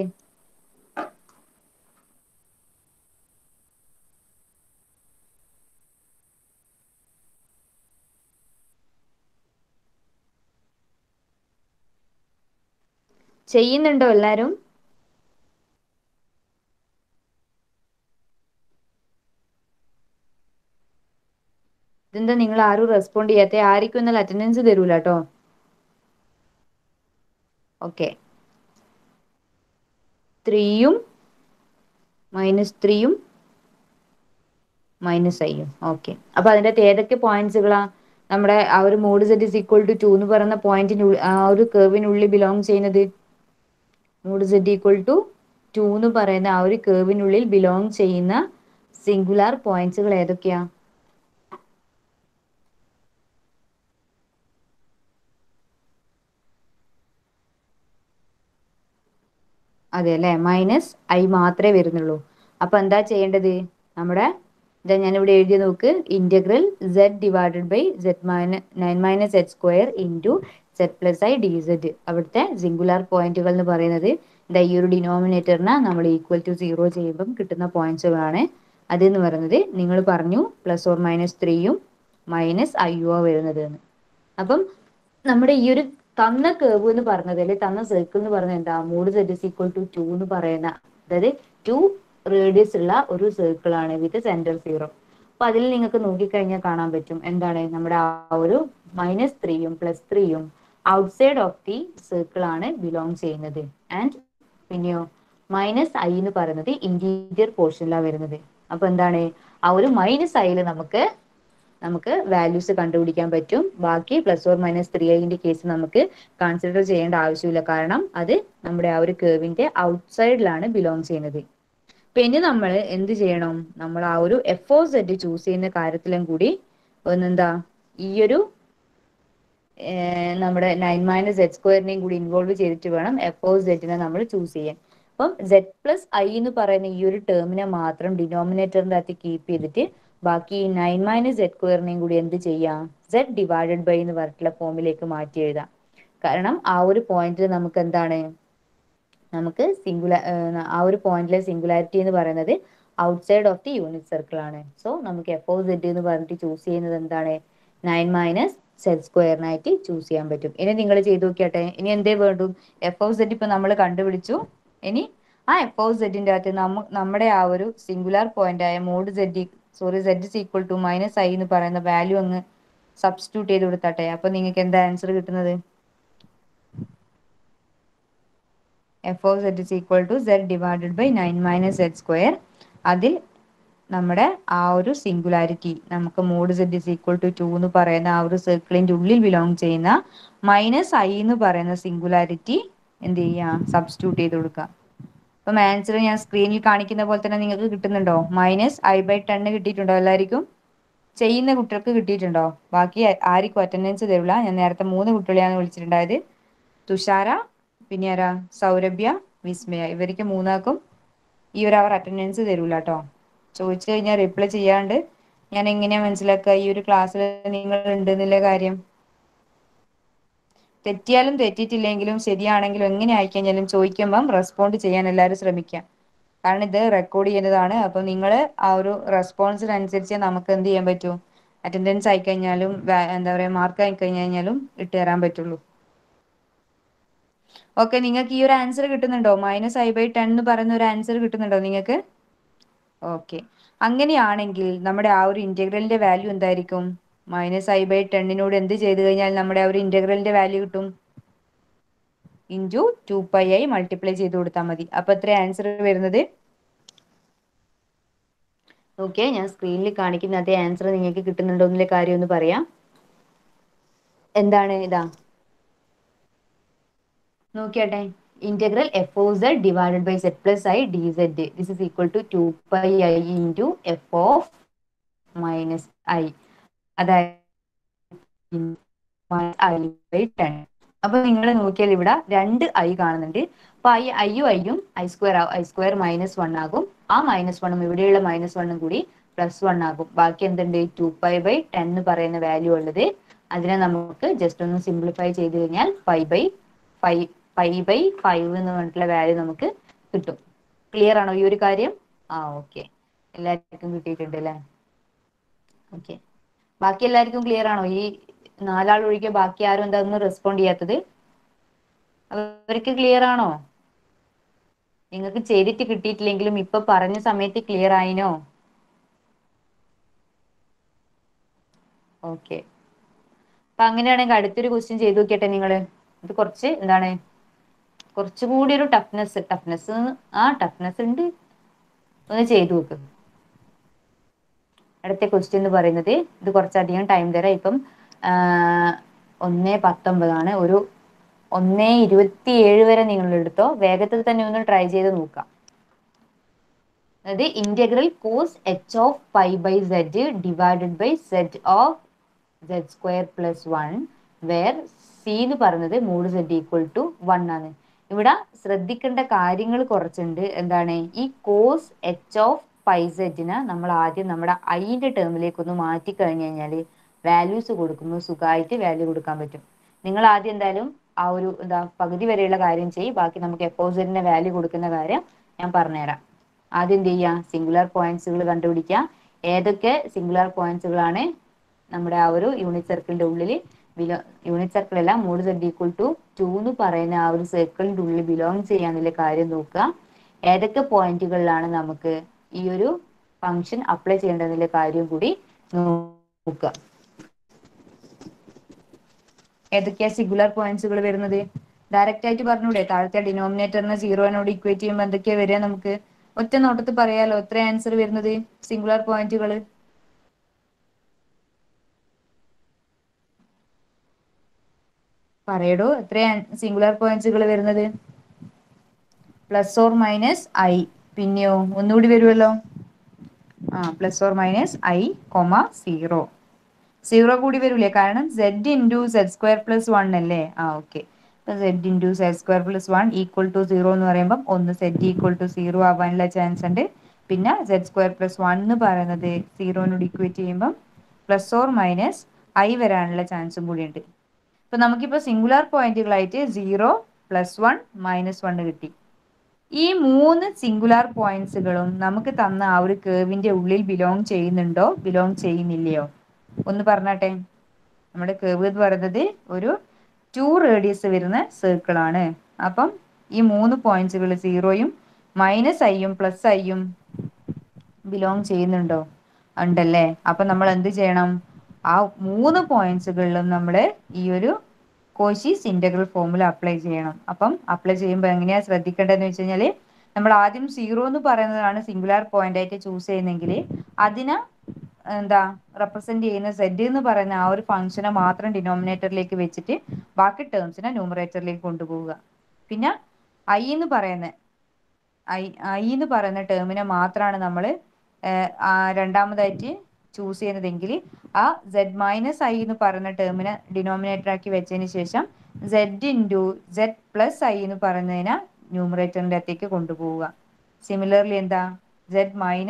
ചെയ്യുന്നുണ്ടോ എല്ലാരും? ഇതെന്താ നിങ്ങൾ ആരും റെസ്പോണ്ട് ചെയ്യാത്തെ? ആർക്കും ഇന്നലെ അറ്റൻഡൻസ് തരൂല കേട്ടോ. ഓക്കെ. 3യും -3യും -iയും. ഓക്കെ, അപ്പൊ അതിന്റെ ഏതൊക്കെ പോയിന്റ്സുകളാ നമ്മുടെ ആ ഒരു mod z is equal to 2 എന്ന് പറയുന്ന പോയിന്റിന് ആ ഒരു കർവിനുള്ളിൽ ബിലോങ് ചെയ്യുന്നത്? മോഡ് z equal to 2 എന്ന് പറയുന്ന ആ ഒരു കർവിനുള്ളിൽ ബിലോങ് ചെയ്യുന്ന സിംഗുലാർ പോയിന്റ്സുകൾ ഏതൊക്കെയാ? അതെ അല്ലെ, -i മാത്രമേ വരുന്നുള്ളൂ. അപ്പൊ എന്താ ചെയ്യേണ്ടത്? നമ്മുടെ ഇതാ ഞാൻ ഇവിടെ എഴുതി നോക്ക്. Integral z divided by -9 - z² z + i dz. അവിടുത്തെ സിംഗുലാർ പോയിന്റുകൾ എന്ന് പറയുന്നത് ഈ ഒരു ഡിനോമിനേറ്ററിനെ നമ്മൾ ഈക്വൽ ടു 0 ചെയ്യുമ്പം കിട്ടുന്ന പോയിന്റ്സുകളാണ്. അതെന്ന് പറയുന്നത് നിങ്ങൾ പറഞ്ഞു +or -3യും -iയും വരുന്നത്. അപ്പം നമ്മുടെ ഈ ഒരു തന്ന കേവ് എന്ന് പറഞ്ഞത്, അല്ലെങ്കിൽ തന്ന സർക്കിൾ എന്ന് പറയുന്നത് എന്താ? Mod z is equal to 2 എന്ന് പറയുന്ന, അതായത് 2 റേഡിയസ് ഉള്ള ഒരു സർക്കിൾ ആണ് വിത്ത് സെന്റർ 0. അപ്പൊ അതിൽ നിങ്ങൾക്ക് നോക്കിക്കഴിഞ്ഞാൽ കാണാൻ പറ്റും എന്താണ് നമ്മുടെ ആ ഒരു -3യും +3യും ഔട്ട്സൈഡ് ഓഫ് ദി സർക്കിൾ ആണ് ബിലോങ് ചെയ്യുന്നത്. ആൻഡ് പിന്നെയോ -i എന്ന് പറയുന്നത് ഇന്റീരിയർ പോർഷനിലാണ് വരുന്നത്. അപ്പൊ എന്താണ് ആ ഒരു -iയിൽ നമുക്ക് വാല്യൂസ് കണ്ടുപിടിക്കാൻ പറ്റും. ബാക്കി +or -3iന്റെ കേസ് നമുക്ക് കൺസിഡർ ചെയ്യേണ്ട ആവശ്യമില്ല, കാരണം അത് നമ്മുടെ ആ ഒരു കേർവിന്റെ ഔട്ട്സൈഡിലാണ് ബിലോങ് ചെയ്യുന്നത്. പിന്നെ നമ്മൾ എന്ത് ചെയ്യണം? നമ്മൾ ആ ഒരു f(z) ചൂസ് ചെയ്യുന്ന കാര്യത്തിലും കൂടി ഒന്നെന്താ ഈ ഒരു നമ്മുടെ 9 - z² കൂടി ഇൻവോൾവ് ചെയ്തിട്ട് വേണം f(z) നമ്മൾ ചൂസ് ചെയ്യാൻ. അപ്പം z + i എന്ന് പറയുന്ന ഈ ഒരു ടേമിനെ മാത്രം ഡിനോമിനേറ്ററിന്റെ അകത്ത് കീപ്പ് ചെയ്തിട്ട് ബാക്കി 9 - z² കൂടി എന്ത് ചെയ്യാം? z ഡിവൈഡഡ് ബൈ എന്ന് പറഞ്ഞിട്ടുള്ള ഫോമിലേക്ക് മാറ്റി എഴുതാം. കാരണം ആ ഒരു പോയിന്റിൽ നമുക്ക് എന്താണ്, നമുക്ക് ആ ഒരു പോയിന്റിലെ സിംഗുലാരിറ്റി എന്ന് പറയുന്നത് outside of the unit circle ആണ്. സോ നമുക്ക് f(z) എന്ന് പറഞ്ഞിട്ട് ചൂസ് ചെയ്യുന്നത് എന്താണ്? 9 - z² ചൂസ് ചെയ്യാൻ പറ്റും. ഇനി നിങ്ങൾ ചെയ്ത് നോക്കിയാട്ടെ. ഇനി എന്തേ വേണ്ടു? f(z) ഇപ്പൊ നമ്മൾ കണ്ടുപിടിച്ചു. ഇനി ആ f(z)ന്റെ അകത്ത് നമ്മുടെ ആ ഒരു സിംഗുലാർ പോയിന്റ് ആയ mod z is equal to -i എന്ന് പറയുന്ന വാല്യൂ അങ്ങ് സബ്സ്റ്റിറ്റ്യൂട്ട് ചെയ്ത് കൊടുത്താട്ടെ. അപ്പൊ നിങ്ങൾക്ക് എന്താ ആൻസർ കിട്ടുന്നത്? f(z is equal to z divided by 9 - z². അതിൽ നമ്മുടെ ആ ഒരു സിംഗുലാരിറ്റി നമുക്ക് mod z is equal to 2 എന്ന് പറയുന്ന ആ ഒരു സർക്കിളിന്റെ ഉള്ളിൽ ബിലോങ് ചെയ്യുന്ന -i എന്ന് പറയുന്ന സിംഗുലാരിറ്റി എന്ത് ചെയ്യാ? സബ്സ്റ്റിറ്റ്യൂട്ട് ചെയ്ത് കൊടുക്കുക. അപ്പം ആൻസർ ഞാൻ സ്ക്രീനിൽ കാണിക്കുന്ന പോലെ തന്നെ നിങ്ങൾക്ക് കിട്ടുന്നുണ്ടോ? -i/10 കിട്ടിയിട്ടുണ്ടോ? എല്ലാവർക്കും ചെയ്യുന്ന കുട്ടികൾക്ക് കിട്ടിയിട്ടുണ്ടോ? ബാക്കി ആർക്കും അറ്റൻഡൻസ് തരില്ല. ഞാൻ നേരത്തെ 3 കുട്ടികളെയാണ് വിളിച്ചിട്ടുണ്ടായത്. തുഷാര, പിന്നെ ആരാ? സൗരഭ്യ, വിസ്മയ. ഇവർക്ക് 3ആക്കും ഈ ഒരു അവർ അറ്റൻഡൻസ് തരൂല കേട്ടോ. ചോദിച്ചു കഴിഞ്ഞാൽ റിപ്ലൈ ചെയ്യാണ്ട് ഞാൻ എങ്ങനെയാ മനസ്സിലാക്കുക ഈ ഒരു ക്ലാസ്സിൽ നിങ്ങൾ ഉണ്ട് എന്നുള്ള കാര്യം? തെറ്റിയാലും തെറ്റിയിട്ടില്ലെങ്കിലും ശരിയാണെങ്കിലും എങ്ങനെ ആയിക്കഴിഞ്ഞാലും ചോദിക്കുമ്പം റെസ്പോണ്ട് ചെയ്യാൻ എല്ലാവരും ശ്രമിക്കാം. കാരണം ഇത് റെക്കോർഡ് ചെയ്യുന്നതാണ്. അപ്പൊ നിങ്ങൾ ആ ഒരു റെസ്പോൺസിനനുസരിച്ച് നമുക്ക് എന്ത് ചെയ്യാൻ പറ്റൂ? അറ്റൻഡൻസ് ആയിക്കഴിഞ്ഞാലും എന്താ പറയുക മാർക്ക് ആയിക്കഴിഞ്ഞാലും ഇട്ട് തരാൻ പറ്റുള്ളൂ. ഓക്കെ, നിങ്ങൾക്ക് ഈ ഒരു ആൻസർ കിട്ടുന്നുണ്ടോ? -i/10 എന്ന് പറയുന്ന ഒരു ആൻസർ കിട്ടുന്നുണ്ടോ നിങ്ങൾക്ക്? ഓക്കെ, അങ്ങനെയാണെങ്കിൽ നമ്മുടെ ആ ഒരു ഇന്റഗ്രലിന്റെ വാല്യൂ എന്തായിരിക്കും? -i/10നോട് എന്ത് ചെയ്ത് കഴിഞ്ഞാൽ നമ്മുടെ ആ ഒരു ഇന്റഗ്രലിന്റെ വാല്യൂ കിട്ടും? ഇൻറ്റു 2πi മൾട്ടിപ്ലൈ ചെയ്ത് കൊടുത്താൽ മതി. അപ്പൊ എത്ര ആൻസർ വരുന്നത്? ഓക്കെ, ഞാൻ സ്ക്രീനിൽ കാണിക്കുന്ന അതേ ആൻസർ നിങ്ങൾക്ക് കിട്ടുന്നുണ്ടോ എന്നുള്ള കാര്യം ഒന്ന് പറയാം. എന്താണ് ഇതാ നോക്കിയാട്ടെ, integral f of z divided by z plus i d z this is equal to 2πi into f of minus i, അതായത് i/10. അപ്പൊ നിങ്ങൾ നോക്കിയാൽ ഇവിടെ 2 ഐ കാണുന്നുണ്ട്. അപ്പൊ ഐയും ഐയും ഐ സ്ക്വയർ -1 ആകും. ആ -1ഉം ഇവിടെയുള്ള -1ഉം കൂടി +1 ആകും. ബാക്കി എന്തുണ്ട്? 2π/10 എന്ന് പറയുന്ന വാല്യൂ ഉള്ളത്. അതിനെ നമുക്ക് ജസ്റ്റ് ഒന്ന് സിംപ്ലിഫൈ ചെയ്ത് കഴിഞ്ഞാൽ 5/5 എന്ന് പറഞ്ഞിട്ടുള്ള വാല്യൂ നമുക്ക് കിട്ടും. ക്ലിയർ ആണോ ഈ ഒരു കാര്യം? ഓക്കെ, എല്ലാവർക്കും കിട്ടിയിട്ടുണ്ട് അല്ലേ? ഓക്കെ, ബാക്കി എല്ലാവർക്കും ക്ലിയർ ആണോ? ഈ 4 ആൾ ഒഴികെ ബാക്കി ആരും എന്താ റെസ്പോണ്ട് ചെയ്യാത്തത്? അവർക്ക് ക്ലിയർ ആണോ? നിങ്ങൾക്ക് ചെയ്തിട്ട് കിട്ടിയിട്ടില്ലെങ്കിലും ഇപ്പൊ പറഞ്ഞ സമയത്ത് ക്ലിയർ ആയിനോ? ഓക്കെ, അപ്പൊ അങ്ങനെയാണെങ്കിൽ അടുത്തൊരു ക്വസ്റ്റ്യൻ ചെയ്ത് നോക്കിയട്ടെ നിങ്ങള്. ഇത് കുറച്ച് എന്താണ്, കുറച്ചുകൂടി ഒരു ടഫ്നെസ് ഉണ്ട്, ഒന്ന് ചെയ്തു നോക്ക്. അടുത്ത ക്വസ്റ്റ്യൻ എന്ന് പറയുന്നത്, ഇത് കുറച്ചധികം ടൈം തരാം. ഇപ്പം 1:19 ഒരു 1:27 വരെ നിങ്ങൾ എടുത്തോ. വേഗത്തിൽ തന്നെ ഒന്ന് ട്രൈ ചെയ്ത് നോക്കാം. അതായത് integral cos h of π/z divided by z of z²+1 where C എന്ന് പറയുന്നത് |z = 1 ആണ്. ഇവിടെ ശ്രദ്ധിക്കേണ്ട കാര്യങ്ങൾ കുറച്ചുണ്ട്. എന്താണ്, ഈ കോസ് h ഓഫ് πz നമ്മൾ ആദ്യം നമ്മുടെ ഐന്റെ ടേമിലേക്ക് ഒന്ന് മാറ്റി കഴിഞ്ഞു കഴിഞ്ഞാൽ വാല്യൂസ് കൊടുക്കുമ്പോൾ സുഖമായിട്ട് വാല്യൂ കൊടുക്കാൻ പറ്റും. നിങ്ങൾ ആദ്യം എന്തായാലും ആ ഒരു പകുതി വരെയുള്ള കാര്യം ചെയ്യും. ബാക്കി നമുക്ക് എപ്പോസിറ്റിന്റെ വാല്യൂ കൊടുക്കുന്ന കാര്യം ഞാൻ പറഞ്ഞുതരാം. ആദ്യം എന്ത് ചെയ്യുക, സിംഗുലർ പോയിന്റ്സുകൾ കണ്ടുപിടിക്കുക. ഏതൊക്കെ സിംഗുലർ പോയിന്റ്സുകളാണ് നമ്മുടെ ആ ഒരു യൂണിറ്റ് സർക്കിളിന്റെ ഉള്ളിൽ യൂണിറ്റ് സർക്കിൾ അല്ല, |z = 2 എന്ന് പറയുന്ന ആ ഒരു സർക്കിളിന്റെ ഉള്ളിൽ ബിലോങ് ചെയ്യാന്നുള്ള കാര്യം നോക്കുക. ഏതൊക്കെ പോയിന്റുകളിലാണ് നമുക്ക് ഈ ഒരു ഫംഗ്ഷൻ അപ്ലൈ ചെയ്യേണ്ടതിന്റെ കാര്യം കൂടി നോക്കുക. ഏതൊക്കെയാ സിംഗുലർ പോയിന്റ്സുകൾ വരുന്നത്? ഡയറക്റ്റ് ആയിട്ട് പറഞ്ഞൂടെ? താഴത്തെ ഡിനോമിനേറ്ററിനെ 0 ഇക്വേറ്റ് ചെയ്യുമ്പോൾ എന്തൊക്കെയാ വരിക? നമുക്ക് ഒറ്റ നോട്ടത്തിൽ പറയാലോ എത്ര ആൻസർ വരുന്നത് സിംഗുലർ പോയിന്റുകൾ? പറയടോ, എത്ര സിംഗുലർ പോയിന്റ്സുകൾ വരുന്നത്? +or-i, പിന്നെയോ ഒന്നുകൂടി വരുമല്ലോ, +or-i, 0 കൂടി വരൂലേ? കാരണം z × z²+1 അല്ലേ? ഓക്കെ, z × z²+1 = 0 എന്ന് പറയുമ്പോൾ ഒന്ന് z = 0 ആവാനുള്ള ചാൻസ് ഉണ്ട്. പിന്നെ z²+1 എന്ന് പറയുന്നത് 0 ഇക്വേറ്റ് ചെയ്യുമ്പോൾ +or-i വരാനുള്ള ചാൻസും കൂടി ഉണ്ട്. ഇപ്പൊ നമുക്കിപ്പോ സിംഗുലർ പോയിന്റുകളായിട്ട് 0, +1, -1 കിട്ടി. ഈ 3 സിംഗുലർ പോയിന്റ്സുകളും നമുക്ക് തന്ന ആ ഒരു കേർവിന്റെ ഉള്ളിൽ ബിലോങ് ചെയ്യുന്നുണ്ടോ, ബിലോങ് ചെയ്യുന്നില്ലയോ? ഒന്ന് പറഞ്ഞാട്ടെ. നമ്മുടെ കേർവ് എന്ന് പറയുന്നത് ഒരു 2 റേഡിയസ് വരുന്ന സർക്കിൾ ആണ്. അപ്പം ഈ 3 പോയിന്റ്സുകൾ 0യും -iയും +iയും ബിലോങ് ചെയ്യുന്നുണ്ടോ? ഉണ്ടല്ലേ. അപ്പൊ നമ്മൾ എന്ത് ചെയ്യണം? ആ 3 പോയിന്റ്സുകളിലും നമ്മൾ ഈ ഒരു കോശീസ് ഇന്റഗ്രൽ ഫോർമുല അപ്ലൈ ചെയ്യണം. അപ്പം അപ്ലൈ ചെയ്യുമ്പോൾ എങ്ങനെയാ ശ്രദ്ധിക്കേണ്ടതെന്ന് വെച്ച് കഴിഞ്ഞാൽ, നമ്മൾ ആദ്യം 0 എന്ന് പറയുന്നതാണ് സിംഗുലാർ പോയിന്റ് ആയിട്ട് ചൂസ് ചെയ്യുന്നെങ്കിൽ അതിനെ റെപ്രസെന്റ് ചെയ്യുന്ന z എന്ന് പറയുന്ന ആ ഒരു ഫംഗ്ഷനെ മാത്രം ഡിനോമിനേറ്ററിലേക്ക് വെച്ചിട്ട് ബാക്കി ടേംസിനെ ന്യൂമറേറ്ററിലേക്ക് കൊണ്ടുപോവുക. പിന്നെ i എന്ന് പറയുന്ന ടേമിനെ മാത്രമാണ് നമ്മൾ രണ്ടാമതായിട്ട് ചൂസ് ചെയ്യുന്നതെങ്കിൽ ആ z - i എന്ന് പറയുന്ന ടേമിനെ ഡിനോമിനേറ്റർ ആക്കി വെച്ചതിന് ശേഷം z × z+i എന്ന് പറയുന്നതിനെ ന്യൂമറേറ്ററിന്റെ അകത്തേക്ക് കൊണ്ടുപോവുക. സിമിലർലി z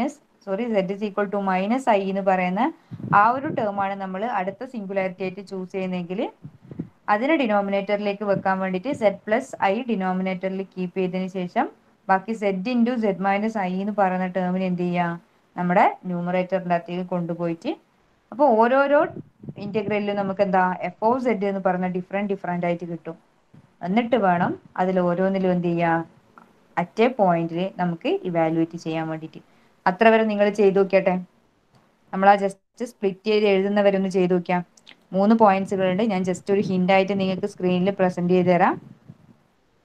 - i എന്ന് പറയുന്ന ആ ഒരു ടേമാണ് നമ്മൾ അടുത്ത സിംഗുലാരിറ്റി ആയിട്ട് ചൂസ് ചെയ്യുന്നതെങ്കിൽ അതിനെ ഡിനോമിനേറ്ററിലേക്ക് വെക്കാൻ വേണ്ടിയിട്ട് z+i ഡിനോമിനേറ്ററിൽ കീപ്പ് ചെയ്തതിന് ശേഷം ബാക്കി z × z - i എന്ന് പറയുന്ന ടേമിന് എന്ത് ചെയ്യുക, നമ്മുടെ ന്യൂമറേറ്ററിന്റെ അകത്തേക്ക് കൊണ്ടുപോയിട്ട് അപ്പോൾ ഓരോരോ ഇന്റഗ്രലിലും നമുക്ക് f of z എന്ന് പറഞ്ഞ ഡിഫറെന്റ് ആയിട്ട് കിട്ടും. എന്നിട്ട് വേണം അതിൽ ഓരോന്നിലും എന്ത് ചെയ്യുക, അറ്റ് എ പോയിന്റിൽ നമുക്ക് ഇവാലുവേറ്റ് ചെയ്യാൻ വേണ്ടിയിട്ട്. അത്ര വരെ നിങ്ങൾ ചെയ്ത് നോക്കിയാട്ടെ. നമ്മൾ ആ ജസ്റ്റ് സ്പ്ലിറ്റ് ചെയ്ത് എഴുതുന്നവരൊന്ന് ചെയ്ത് നോക്കിയാൽ 3 പോയിന്റ്സുകളുണ്ട്. ഞാൻ ജസ്റ്റ് ഒരു ഹിന്റ് ആയിട്ട് നിങ്ങൾക്ക് സ്ക്രീനിൽ പ്രസന്റ് ചെയ്ത് തരാം.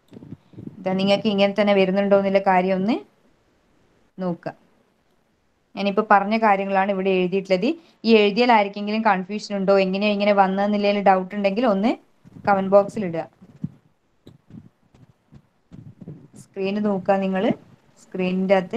നിങ്ങൾക്ക് ഇങ്ങനെ തന്നെ വരുന്നുണ്ടോ എന്നുള്ള കാര്യം ഒന്ന് നോക്കുക. ഞാനിപ്പോ പറഞ്ഞ കാര്യങ്ങളാണ് ഇവിടെ എഴുതിയിട്ടുള്ളത്. ഈ എഴുതിയാൽ ആർക്കെങ്കിലും കൺഫ്യൂഷൻ ഉണ്ടോ, എങ്ങനെയോ ഇങ്ങനെ വന്നതെന്നുള്ളതിൽ ഡൗട്ട് ഉണ്ടെങ്കിൽ ഒന്ന് കമന്റ് ബോക്സിൽ ഇടുക. സ്ക്രീന് നോക്കുക നിങ്ങൾ. സ്ക്രീനിന്റെ അകത്ത്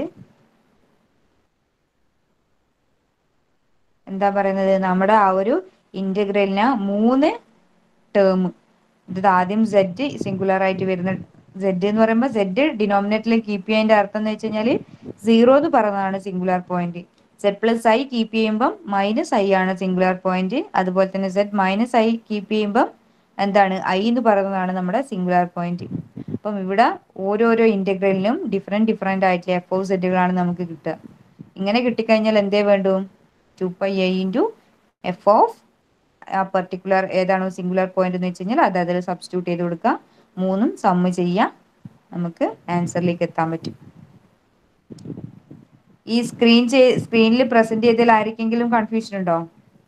എന്താ പറയുന്നത്, നമ്മുടെ ആ ഒരു ഇന്റഗ്രലിന് 3 ടേം. ഇത് ആദ്യം സെഡ് സിംഗുലർ ആയിട്ട് വരുന്ന സെഡ് എന്ന് പറയുമ്പോൾ സെഡ് ഡിനോമിനേറ്ററിൽ കീപ്പ് ചെയ്യുന്നതിന്റെ അർത്ഥം എന്ന് വെച്ച് കഴിഞ്ഞാൽ 0 എന്ന് പറയുന്നതാണ് singular point. Z plus i keep ചെയ്യുമ്പോൾ -i ആണ് സിംഗുലർ പോയിന്റ്. അതുപോലെ തന്നെ സെഡ് -i കീപ്പ് ചെയ്യുമ്പോൾ എന്താണ്, ഐ എന്ന് പറയുന്നതാണ് നമ്മുടെ സിംഗുലർ പോയിന്റ്. അപ്പം ഇവിടെ ഓരോരോ ഇന്റഗ്രലിനും ഡിഫറെന്റ് ആയിട്ടുള്ള എഫ് ഓഫ് സെഡുകളാണ് നമുക്ക് കിട്ടുക. ഇങ്ങനെ കിട്ടിക്കഴിഞ്ഞാൽ എന്തേ വേണ്ടു, 2πi ഇൻറ്റു എഫ് ഓഫ് ആ പെർട്ടിക്കുലർ ഏതാണോ സിംഗുലർ പോയിന്റ് എന്ന് വെച്ച് കഴിഞ്ഞാൽ അത് അതിൽ സബ്സ്റ്റിറ്റ്യൂട്ട് ചെയ്ത് കൊടുക്കുക. 3ഉം സമ്മ് ചെയ്യാം, നമുക്ക് ആൻസറിലേക്ക് എത്താൻ പറ്റും. ഈ സ്ക്രീനിൽ പ്രസന്റ് ചെയ്തതിൽ ആർക്കെങ്കിലും കൺഫ്യൂഷൻ ഉണ്ടോ?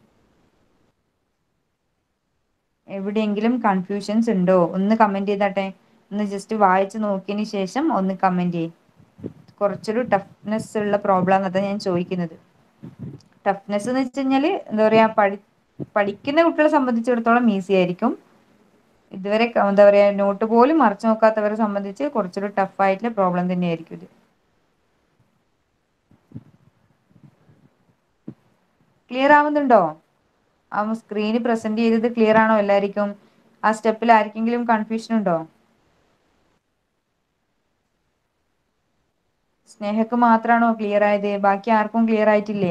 എവിടെയെങ്കിലും കൺഫ്യൂഷൻസ് ഉണ്ടോ? ഒന്ന് കമന്റ് ചെയ്താട്ടെ. ഒന്ന് ജസ്റ്റ് വായിച്ച് നോക്കിയതിന് ശേഷം ഒന്ന് കമന്റ് ചെയ്യും. കുറച്ചൊരു ടഫ്നെസ് ഉള്ള പ്രോബ്ലം അതാ ഞാൻ ചോദിക്കുന്നത്. ടഫ്നെസ് എന്ന് വെച്ച് കഴിഞ്ഞാൽ എന്താ പറയാ, പഠിക്കുന്ന കുട്ടികളെ സംബന്ധിച്ചിടത്തോളം ഈസി ആയിരിക്കും. ഇതുവരെ എന്താ പറയാ നോട്ട് പോലും മറച്ചു നോക്കാത്തവരെ സംബന്ധിച്ച് കുറച്ചൊരു ടഫ് ആയിട്ടുള്ള പ്രോബ്ലം തന്നെയായിരിക്കും ഇത്. ക്ലിയർ ആവുന്നുണ്ടോ? ആ സ്ക്രീനിൽ പ്രസന്റ് ചെയ്തത് ക്ലിയർ ആണോ എല്ലാവർക്കും? ആ സ്റ്റെപ്പിൽ ആർക്കെങ്കിലും കൺഫ്യൂഷൻ ഉണ്ടോ? സ്നേഹക്ക് മാത്രമാണോ ക്ലിയർ ആയത്? ബാക്കി ആർക്കും ക്ലിയർ ആയിട്ടില്ലേ?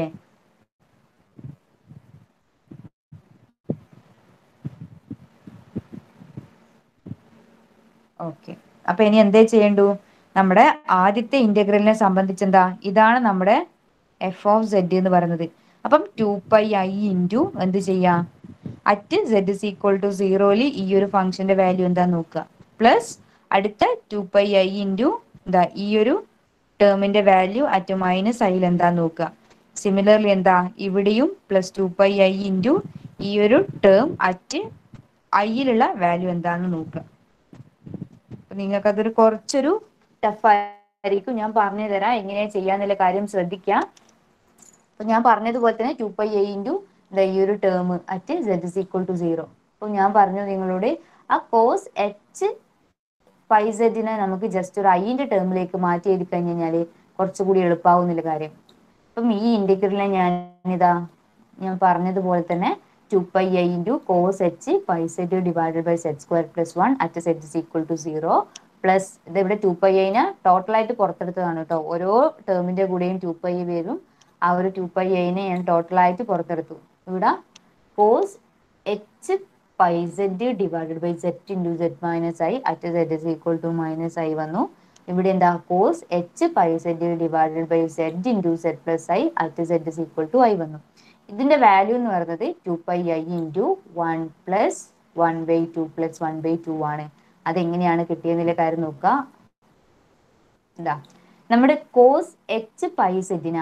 ഓക്കെ, അപ്പൊ ഇനി എന്തേ ചെയ്യണ്ടു? നമ്മുടെ ആദ്യത്തെ ഇന്റഗ്രലിനെ സംബന്ധിച്ച് എന്താ, ഇതാണ് നമ്മുടെ എഫ് ഓഫ് സെഡ് എന്ന് പറയുന്നത്. അപ്പം 2πi ഇൻറ്റു എന്ത് ചെയ്യാം, at z is equal to 0 ഈ ഒരു ഫംഗ്ഷന്റെ വാല്യൂ എന്താ നോക്കുക, പ്ലസ് അടുത്ത 2πi ഇൻറ്റു എന്താ ഈ ഒരു ടേമിന്റെ വാല്യൂ അറ്റ് -i എന്താ നോക്കുക. സിമിലർലി എന്താ ഇവിടെയും പ്ലസ് 2πi ഇൻറ്റു ഈ ഒരു ടേം അറ്റ് ഐയിലുള്ള വാല്യൂ എന്താന്ന് നോക്കുക. നിങ്ങൾക്ക് അതൊരു കുറച്ചൊരു ടഫ് ആയിരിക്കും. ഞാൻ പറഞ്ഞു തരാം എങ്ങനെയാ ചെയ്യാന്നുള്ള കാര്യം ശ്രദ്ധിക്കാം. അപ്പൊ ഞാൻ പറഞ്ഞതുപോലെ തന്നെ 2πi ഇൻറ്റു ഈ ഒരു term at z is equal to 0. അപ്പൊ ഞാൻ പറഞ്ഞു നിങ്ങളോട് ആ കോസ് എച്ച് പൈ സെഡിനെ നമുക്ക് ജസ്റ്റ് ഒരു ഐന്റെ ടേമിലേക്ക് മാറ്റി എഴുതി കഴിഞ്ഞ് കഴിഞ്ഞാല് കുറച്ചുകൂടി എളുപ്പമാവുന്നില്ല കാര്യം. അപ്പം ഈ ഇന്റഗ്രലിനെ ഞാൻ പറഞ്ഞതുപോലെ തന്നെ 2πi into cos h pi z divided by z square plus 1 at z is equal to 0 plus ഇത് ഇവിടെ 2πi ടോട്ടലായിട്ട് പുറത്തെടുത്തതാണ് കേട്ടോ. ഓരോ ടേമിന്റെ കൂടെയും 2πi വരും. ആ ഒരു 2πi ഞാൻ ടോട്ടലായിട്ട് പുറത്തെടുത്തു. ഇവിടെ cos h pi z divided by z into z minus i at z is equal to -i വന്നു. ഇവിടെ എന്താ cos h pi z divided by z into z plus i at z is equal to i വന്നു. ഇതിന്റെ വാല്യൂ എന്ന് പറയുന്നത് 2πi ഇൻറ്റു 1 പ്ലസ് 1/2 പ്ലസ് 1/2 ആണ്. അതെങ്ങനെയാണ് കിട്ടിയെന്നുള്ള കാര്യം നോക്കുക. എന്താ നമ്മുടെ കോസ് എച്ച് പൈ സെഡിനാ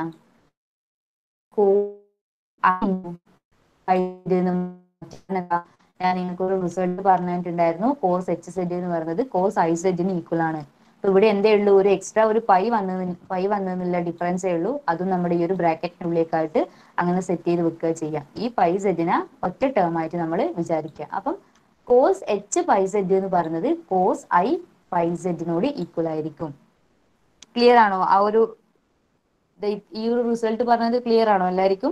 ഞാൻ നിങ്ങൾക്ക് ഒരു റിസൾട്ട് പറഞ്ഞിട്ടുണ്ടായിരുന്നു. കോസ് എച്ച് സെഡ് എന്ന് പറയുന്നത് കോസ് ഐ സെഡിന് ഈക്വൽ ആണ്. അപ്പൊ ഇവിടെ എന്തേ ഉള്ളൂ, ഒരു എക്സ്ട്രാ ഒരു പൈ വന്നതിനുള്ള ഡിഫറൻസേ ഉള്ളൂ. അതും നമ്മുടെ ഈ ഒരു ബ്രാക്കറ്റിനുള്ളിലേക്കായിട്ട് അങ്ങനെ സെറ്റ് ചെയ്ത് വെക്കുക ചെയ്യാം. ഈ പൈ സെഡിനെ ഒറ്റ ടേം ആയിട്ട് നമ്മൾ വിചാരിക്കുക. അപ്പം കോസ് എച്ച് പൈ സെഡ് എന്ന് പറയുന്നത് കോസ് ഐ പൈ സെഡിനോട് ഈക്വൽ ആയിരിക്കും. ക്ലിയർ ആണോ? ആ ഒരു ഈ ഒരു റിസൾട്ട് പറഞ്ഞത് ക്ലിയർ ആണോ എല്ലാവർക്കും?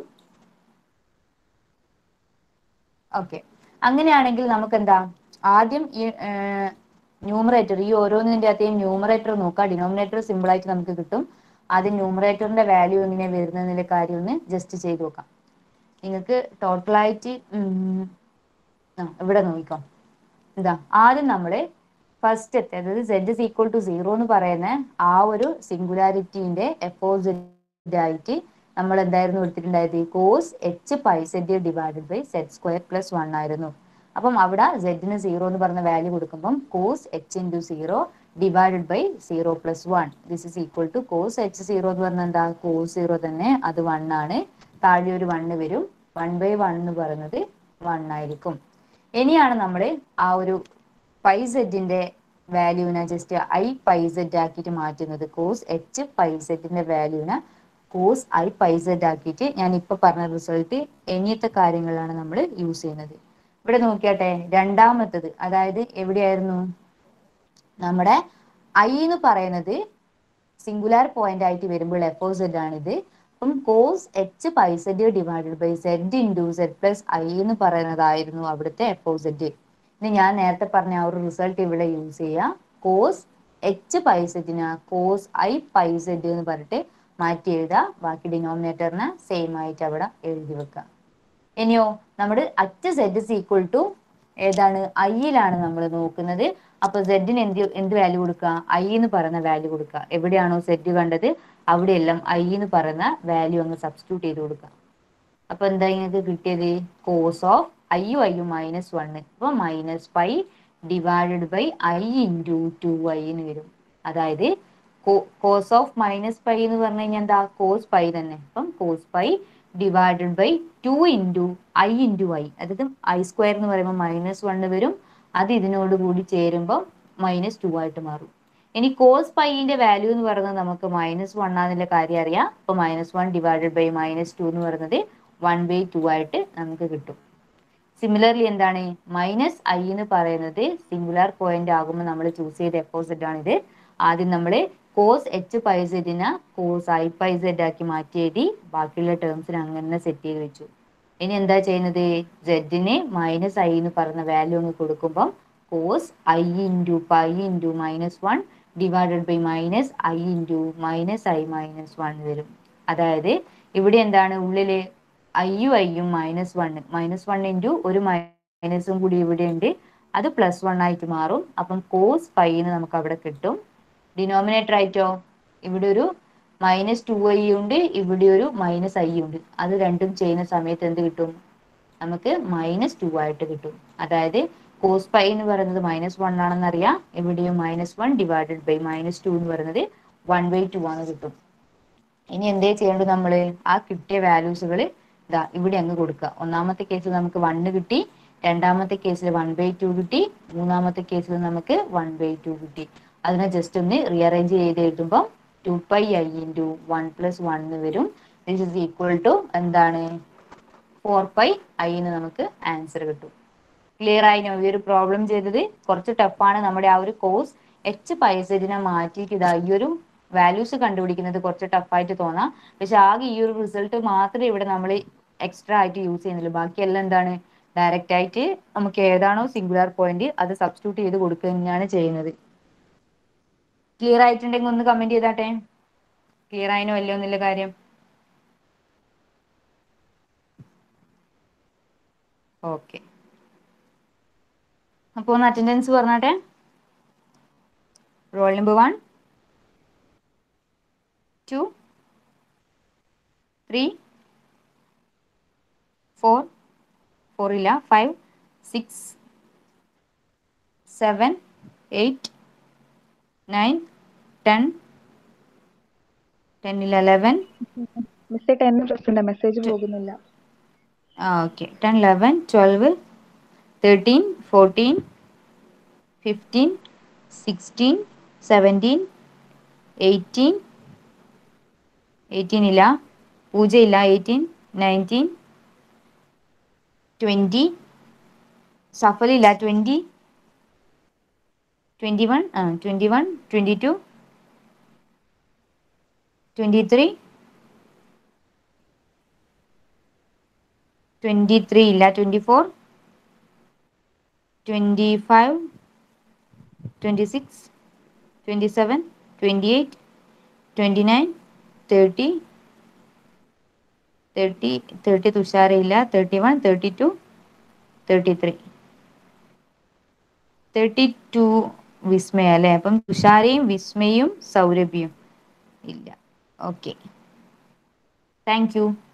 ഓക്കെ, അങ്ങനെയാണെങ്കിൽ നമുക്ക് എന്താ ആദ്യം ഈ ന്യൂമറേറ്റർ, ഈ ഓരോന്നിന്റെ അകത്തെയും ന്യൂമറേറ്റർ നോക്കാം. ഡിനോമിനേറ്റർ സിമ്പിൾ ആയിട്ട് നമുക്ക് കിട്ടും. ആദ്യം ന്യൂമറേറ്ററിന്റെ വാല്യൂ എങ്ങനെയാണ് വരുന്നതിന്റെ കാര്യം ഒന്ന് ജസ്റ്റ് ചെയ്ത് നോക്കാം. നിങ്ങൾക്ക് ടോട്ടലായിട്ട് ഇവിടെ നോക്കാം. എന്താ ആദ്യം നമ്മള് ഫസ്റ്റ് അതായത് സെഡ് ഇസ് ഈക്വൽ ടു 0 എന്ന് പറയുന്ന ആ ഒരു സിംഗുലാരിറ്റീന്റെ എപ്പോസിറ്റ് ആയിട്ട് നമ്മൾ എന്തായിരുന്നു എടുത്തിട്ടുണ്ടായത്, cos h pi z divided by z square plus 1 ആയിരുന്നു. അപ്പം അവിടെ സെഡിന് 0 എന്ന് പറഞ്ഞ വാല്യൂ കൊടുക്കുമ്പോൾ cos h into 0 divided by 0 plus 1 this is equal to cos h 0 എന്ന് പറഞ്ഞാൽ എന്താ കോസ് 0 തന്നെ, അത് 1 ആണ്. താഴെ ഒരു 1 വരും. 1/1 എന്ന് പറയുന്നത് 1 ആയിരിക്കും. ഇനിയാണ് നമ്മൾ ആ ഒരു പൈ സെഡിന്റെ വാല്യൂവിനെ ജസ്റ്റ് ഐ പൈ സെഡ് ആക്കിയിട്ട് മാറ്റുന്നത്. കോസ് എച്ച് പൈ സെഡിന്റെ വാല്യൂവിനെ കോസ് ഐ പൈ സെഡ് ആക്കിയിട്ട് ഞാൻ ഇപ്പൊ പറഞ്ഞ റിസൾട്ട് ഇനിയത്തെ കാര്യങ്ങളാണ് നമ്മൾ യൂസ് ചെയ്യുന്നത്. ഇവിടെ നോക്കിയാട്ടെ, രണ്ടാമത്തത് അതായത് എവിടെയായിരുന്നു നമ്മുടെ ഐ എന്ന് പറയുന്നത് സിംഗുലാർ പോയിന്റ് ആയിട്ട് വരുമ്പോൾ എഫ് ഓഫ് സെഡ് ആണിത്. അപ്പം cos h pi z divided by z into z plus i എന്ന് പറയുന്നതായിരുന്നു അവിടുത്തെ എഫ് ഓഫ് സെഡ്. ഇനി ഞാൻ നേരത്തെ പറഞ്ഞ ആ ഒരു റിസൾട്ട് ഇവിടെ യൂസ് ചെയ്യാം. കോസ് എച്ച് പൈ സെഡിന് കോസ് ഐ പൈ സെഡ് എന്ന് പറഞ്ഞിട്ട് മാറ്റി എഴുതാം. ബാക്കി ഡിനോമിനേറ്ററിനെ സെയിം ആയിട്ട് അവിടെ എഴുതി വെക്കാം. ഇനിയോ നമ്മുടെ at z is equal to ഏതാണ്, ഐയിലാണ് നമ്മൾ നോക്കുന്നത്. അപ്പൊ സെഡിന് എന്ത് വാല്യൂ കൊടുക്കുക, ഐ എന്ന് പറയുന്ന വാല്യൂ കൊടുക്കുക. എവിടെയാണോ സെഡ് കണ്ടത് അവിടെയെല്ലാം ഐ എന്ന് പറയുന്ന വാല്യൂ അങ്ങ് സബ്സ്റ്റിറ്റ്യൂട്ട് ചെയ്ത് കൊടുക്കുക. അപ്പൊ എന്താ നിങ്ങൾക്ക് കിട്ടിയത്, കോസ് ഓഫ് ഐയും ഐയും -1, അപ്പൊ -π divided by I into 2i എന്ന് വരും. അതായത് കോസ് ഓഫ് -π എന്ന് പറഞ്ഞു കഴിഞ്ഞാൽ എന്താ, കോസ് പൈ തന്നെ. അപ്പം cos pi divided by 2 into i into i, അതായത് I² എന്ന് പറയുമ്പോൾ -1 വരും. അത് ഇതിനോട് കൂടി ചേരുമ്പോൾ -2 ആയിട്ട് മാറും. ഇനി കോസ് പൈന്റെ വാല്യൂ എന്ന് പറയുന്നത് നമുക്ക് -1 ആണെന്നുള്ള കാര്യം അറിയാം. അപ്പൊ -1 ഡിവൈഡഡ് ബൈ -2 എന്ന് പറയുന്നത് 1/2 ആയിട്ട് നമുക്ക് കിട്ടും. സിമിലർലി എന്താണ്, -i എന്ന് പറയുന്നത് സിംഗുലാർ പോയിന്റ് ആകുമ്പോൾ നമ്മൾ ചൂസ് ചെയ്ത എഫ് ഓഫ് സെഡ് ആണിത്. ആദ്യം നമ്മൾ കോസ് എച്ച് പൈ സെഡിനെ കോസ് ഐ പൈ സെഡ് ആക്കി മാറ്റി എഴുതി. ബാക്കിയുള്ള ടേംസിന് അങ്ങനെ സെറ്റ് ചെയ്ത് വെച്ചു. ഇനി എന്താ ചെയ്യുന്നത്, സെഡിന് -i എന്ന് പറയുന്ന വാല്യൂ അങ്ങ് കൊടുക്കുമ്പം cos i into pi into -1 divided by -i into -i-1 വരും. അതായത് ഇവിടെ എന്താണ് ഉള്ളില് ഐയും ഐയും -1 ഇൻറ്റു ഒരു മൈനസും കൂടി ഇവിടെ ഉണ്ട്, അത് +1 ആയിട്ട് മാറും. അപ്പം കോസ് പൈന്ന് നമുക്ക് അവിടെ കിട്ടും. ഡിനോമിനേറ്റർ ആയിട്ടോ ഇവിടെ ഒരു -2i ഉണ്ട്, ഇവിടെ ഒരു -i ഉണ്ട്. അത് രണ്ടും ചെയ്യുന്ന സമയത്ത് എന്ത് കിട്ടും, നമുക്ക് -2 ആയിട്ട് കിട്ടും. അതായത് കോസ് പൈ എന്ന് പറയുന്നത് -1 ആണെന്ന് അറിയാം. ഇവിടെയും -1 ഡിവൈഡഡ് ബൈ -2 എന്ന് പറയുന്നത് 1/2 ആണ് കിട്ടും. ഇനി എന്തേ ചെയ്യേണ്ടത്, നമ്മൾ ആ കിട്ടിയ വാല്യൂസുകൾ ഇതാ ഇവിടെ അങ്ങ് കൊടുക്കുക. ഒന്നാമത്തെ കേസിൽ നമുക്ക് 1 കിട്ടി, രണ്ടാമത്തെ കേസിൽ 1/2 കിട്ടി, മൂന്നാമത്തെ കേസിൽ നമുക്ക് 1/2 കിട്ടി. അതിനെ ജസ്റ്റ് ഒന്ന് റീഅറേഞ്ച് ചെയ്ത് എഴുതുമ്പോൾ 2πi ഇൻറ്റു 1 + 1 വരും. ദിസ് ഇസ് ഈക്വൽ ടു എന്താണ്, 4πi എന്ന് നമുക്ക് ആൻസർ കിട്ടും. ക്ലിയർ ആയിനോ? ഈ ഒരു പ്രോബ്ലം ചെയ്തത് കുറച്ച് ടഫാണ്. നമ്മുടെ ആ ഒരു കോസ് എച്ച് പൈ സെഡിനെ മാറ്റിയിട്ട് ഇതാ ഈ ഒരു വാല്യൂസ് കണ്ടുപിടിക്കുന്നത് കുറച്ച് ടഫായിട്ട് തോന്നാം. പക്ഷെ ആകെ ഈ ഒരു റിസൾട്ട് മാത്രമേ ഇവിടെ നമ്മൾ എക്സ്ട്രാ ആയിട്ട് യൂസ് ചെയ്യുന്നുള്ളൂ. ബാക്കിയെല്ലാം എന്താണ്, ഡയറക്റ്റ് ആയിട്ട് നമുക്ക് ഏതാണോ സിംഗുലാർ പോയിന്റ് അത് സബ്സ്റ്റിറ്റ്യൂട്ട് ചെയ്ത് കൊടുക്കുക തന്നെയാണ് ചെയ്യുന്നത്. ക്ലിയർ ആയിട്ടുണ്ടെങ്കിൽ ഒന്ന് കമന്റ് ചെയ്താട്ടെ, ക്ലിയർ ആയിനോ അല്ലയോ എന്നുള്ള കാര്യം. ഓക്കെ, അപ്പൊ ഒന്ന് അറ്റൻഡൻസ് പറഞ്ഞാട്ടെ. റോൾ നമ്പർ 1, 2, 3, 4 ഇല്ല, 5, 6, 7, 8, 9, 10, 10 ഇല്ല, 11. മിസ്സേ 10 പ്രശ്നമുണ്ട്, മെസ്സേജ് പോകുന്നില്ല. ഓക്കെ, 10, 11, 12, 13, 14, 15, 16, 17, 18, 18 ഇല്ല, 0 ഇല്ല, 18, 19, 20, സഫൽ ഇല്ല, 20, 21, 21, 22, 23, 23 ഇല്ല, 24, 25, 26, 27, 28, 29, 30, 30 തുഷാരയില്ല, 31, 32, 33, 32 വിസ്മയ അല്ലേ. അപ്പം തുഷാരയും വിസ്മയും സൗരഭ്യവും ഇല്ല. Okay, thank U.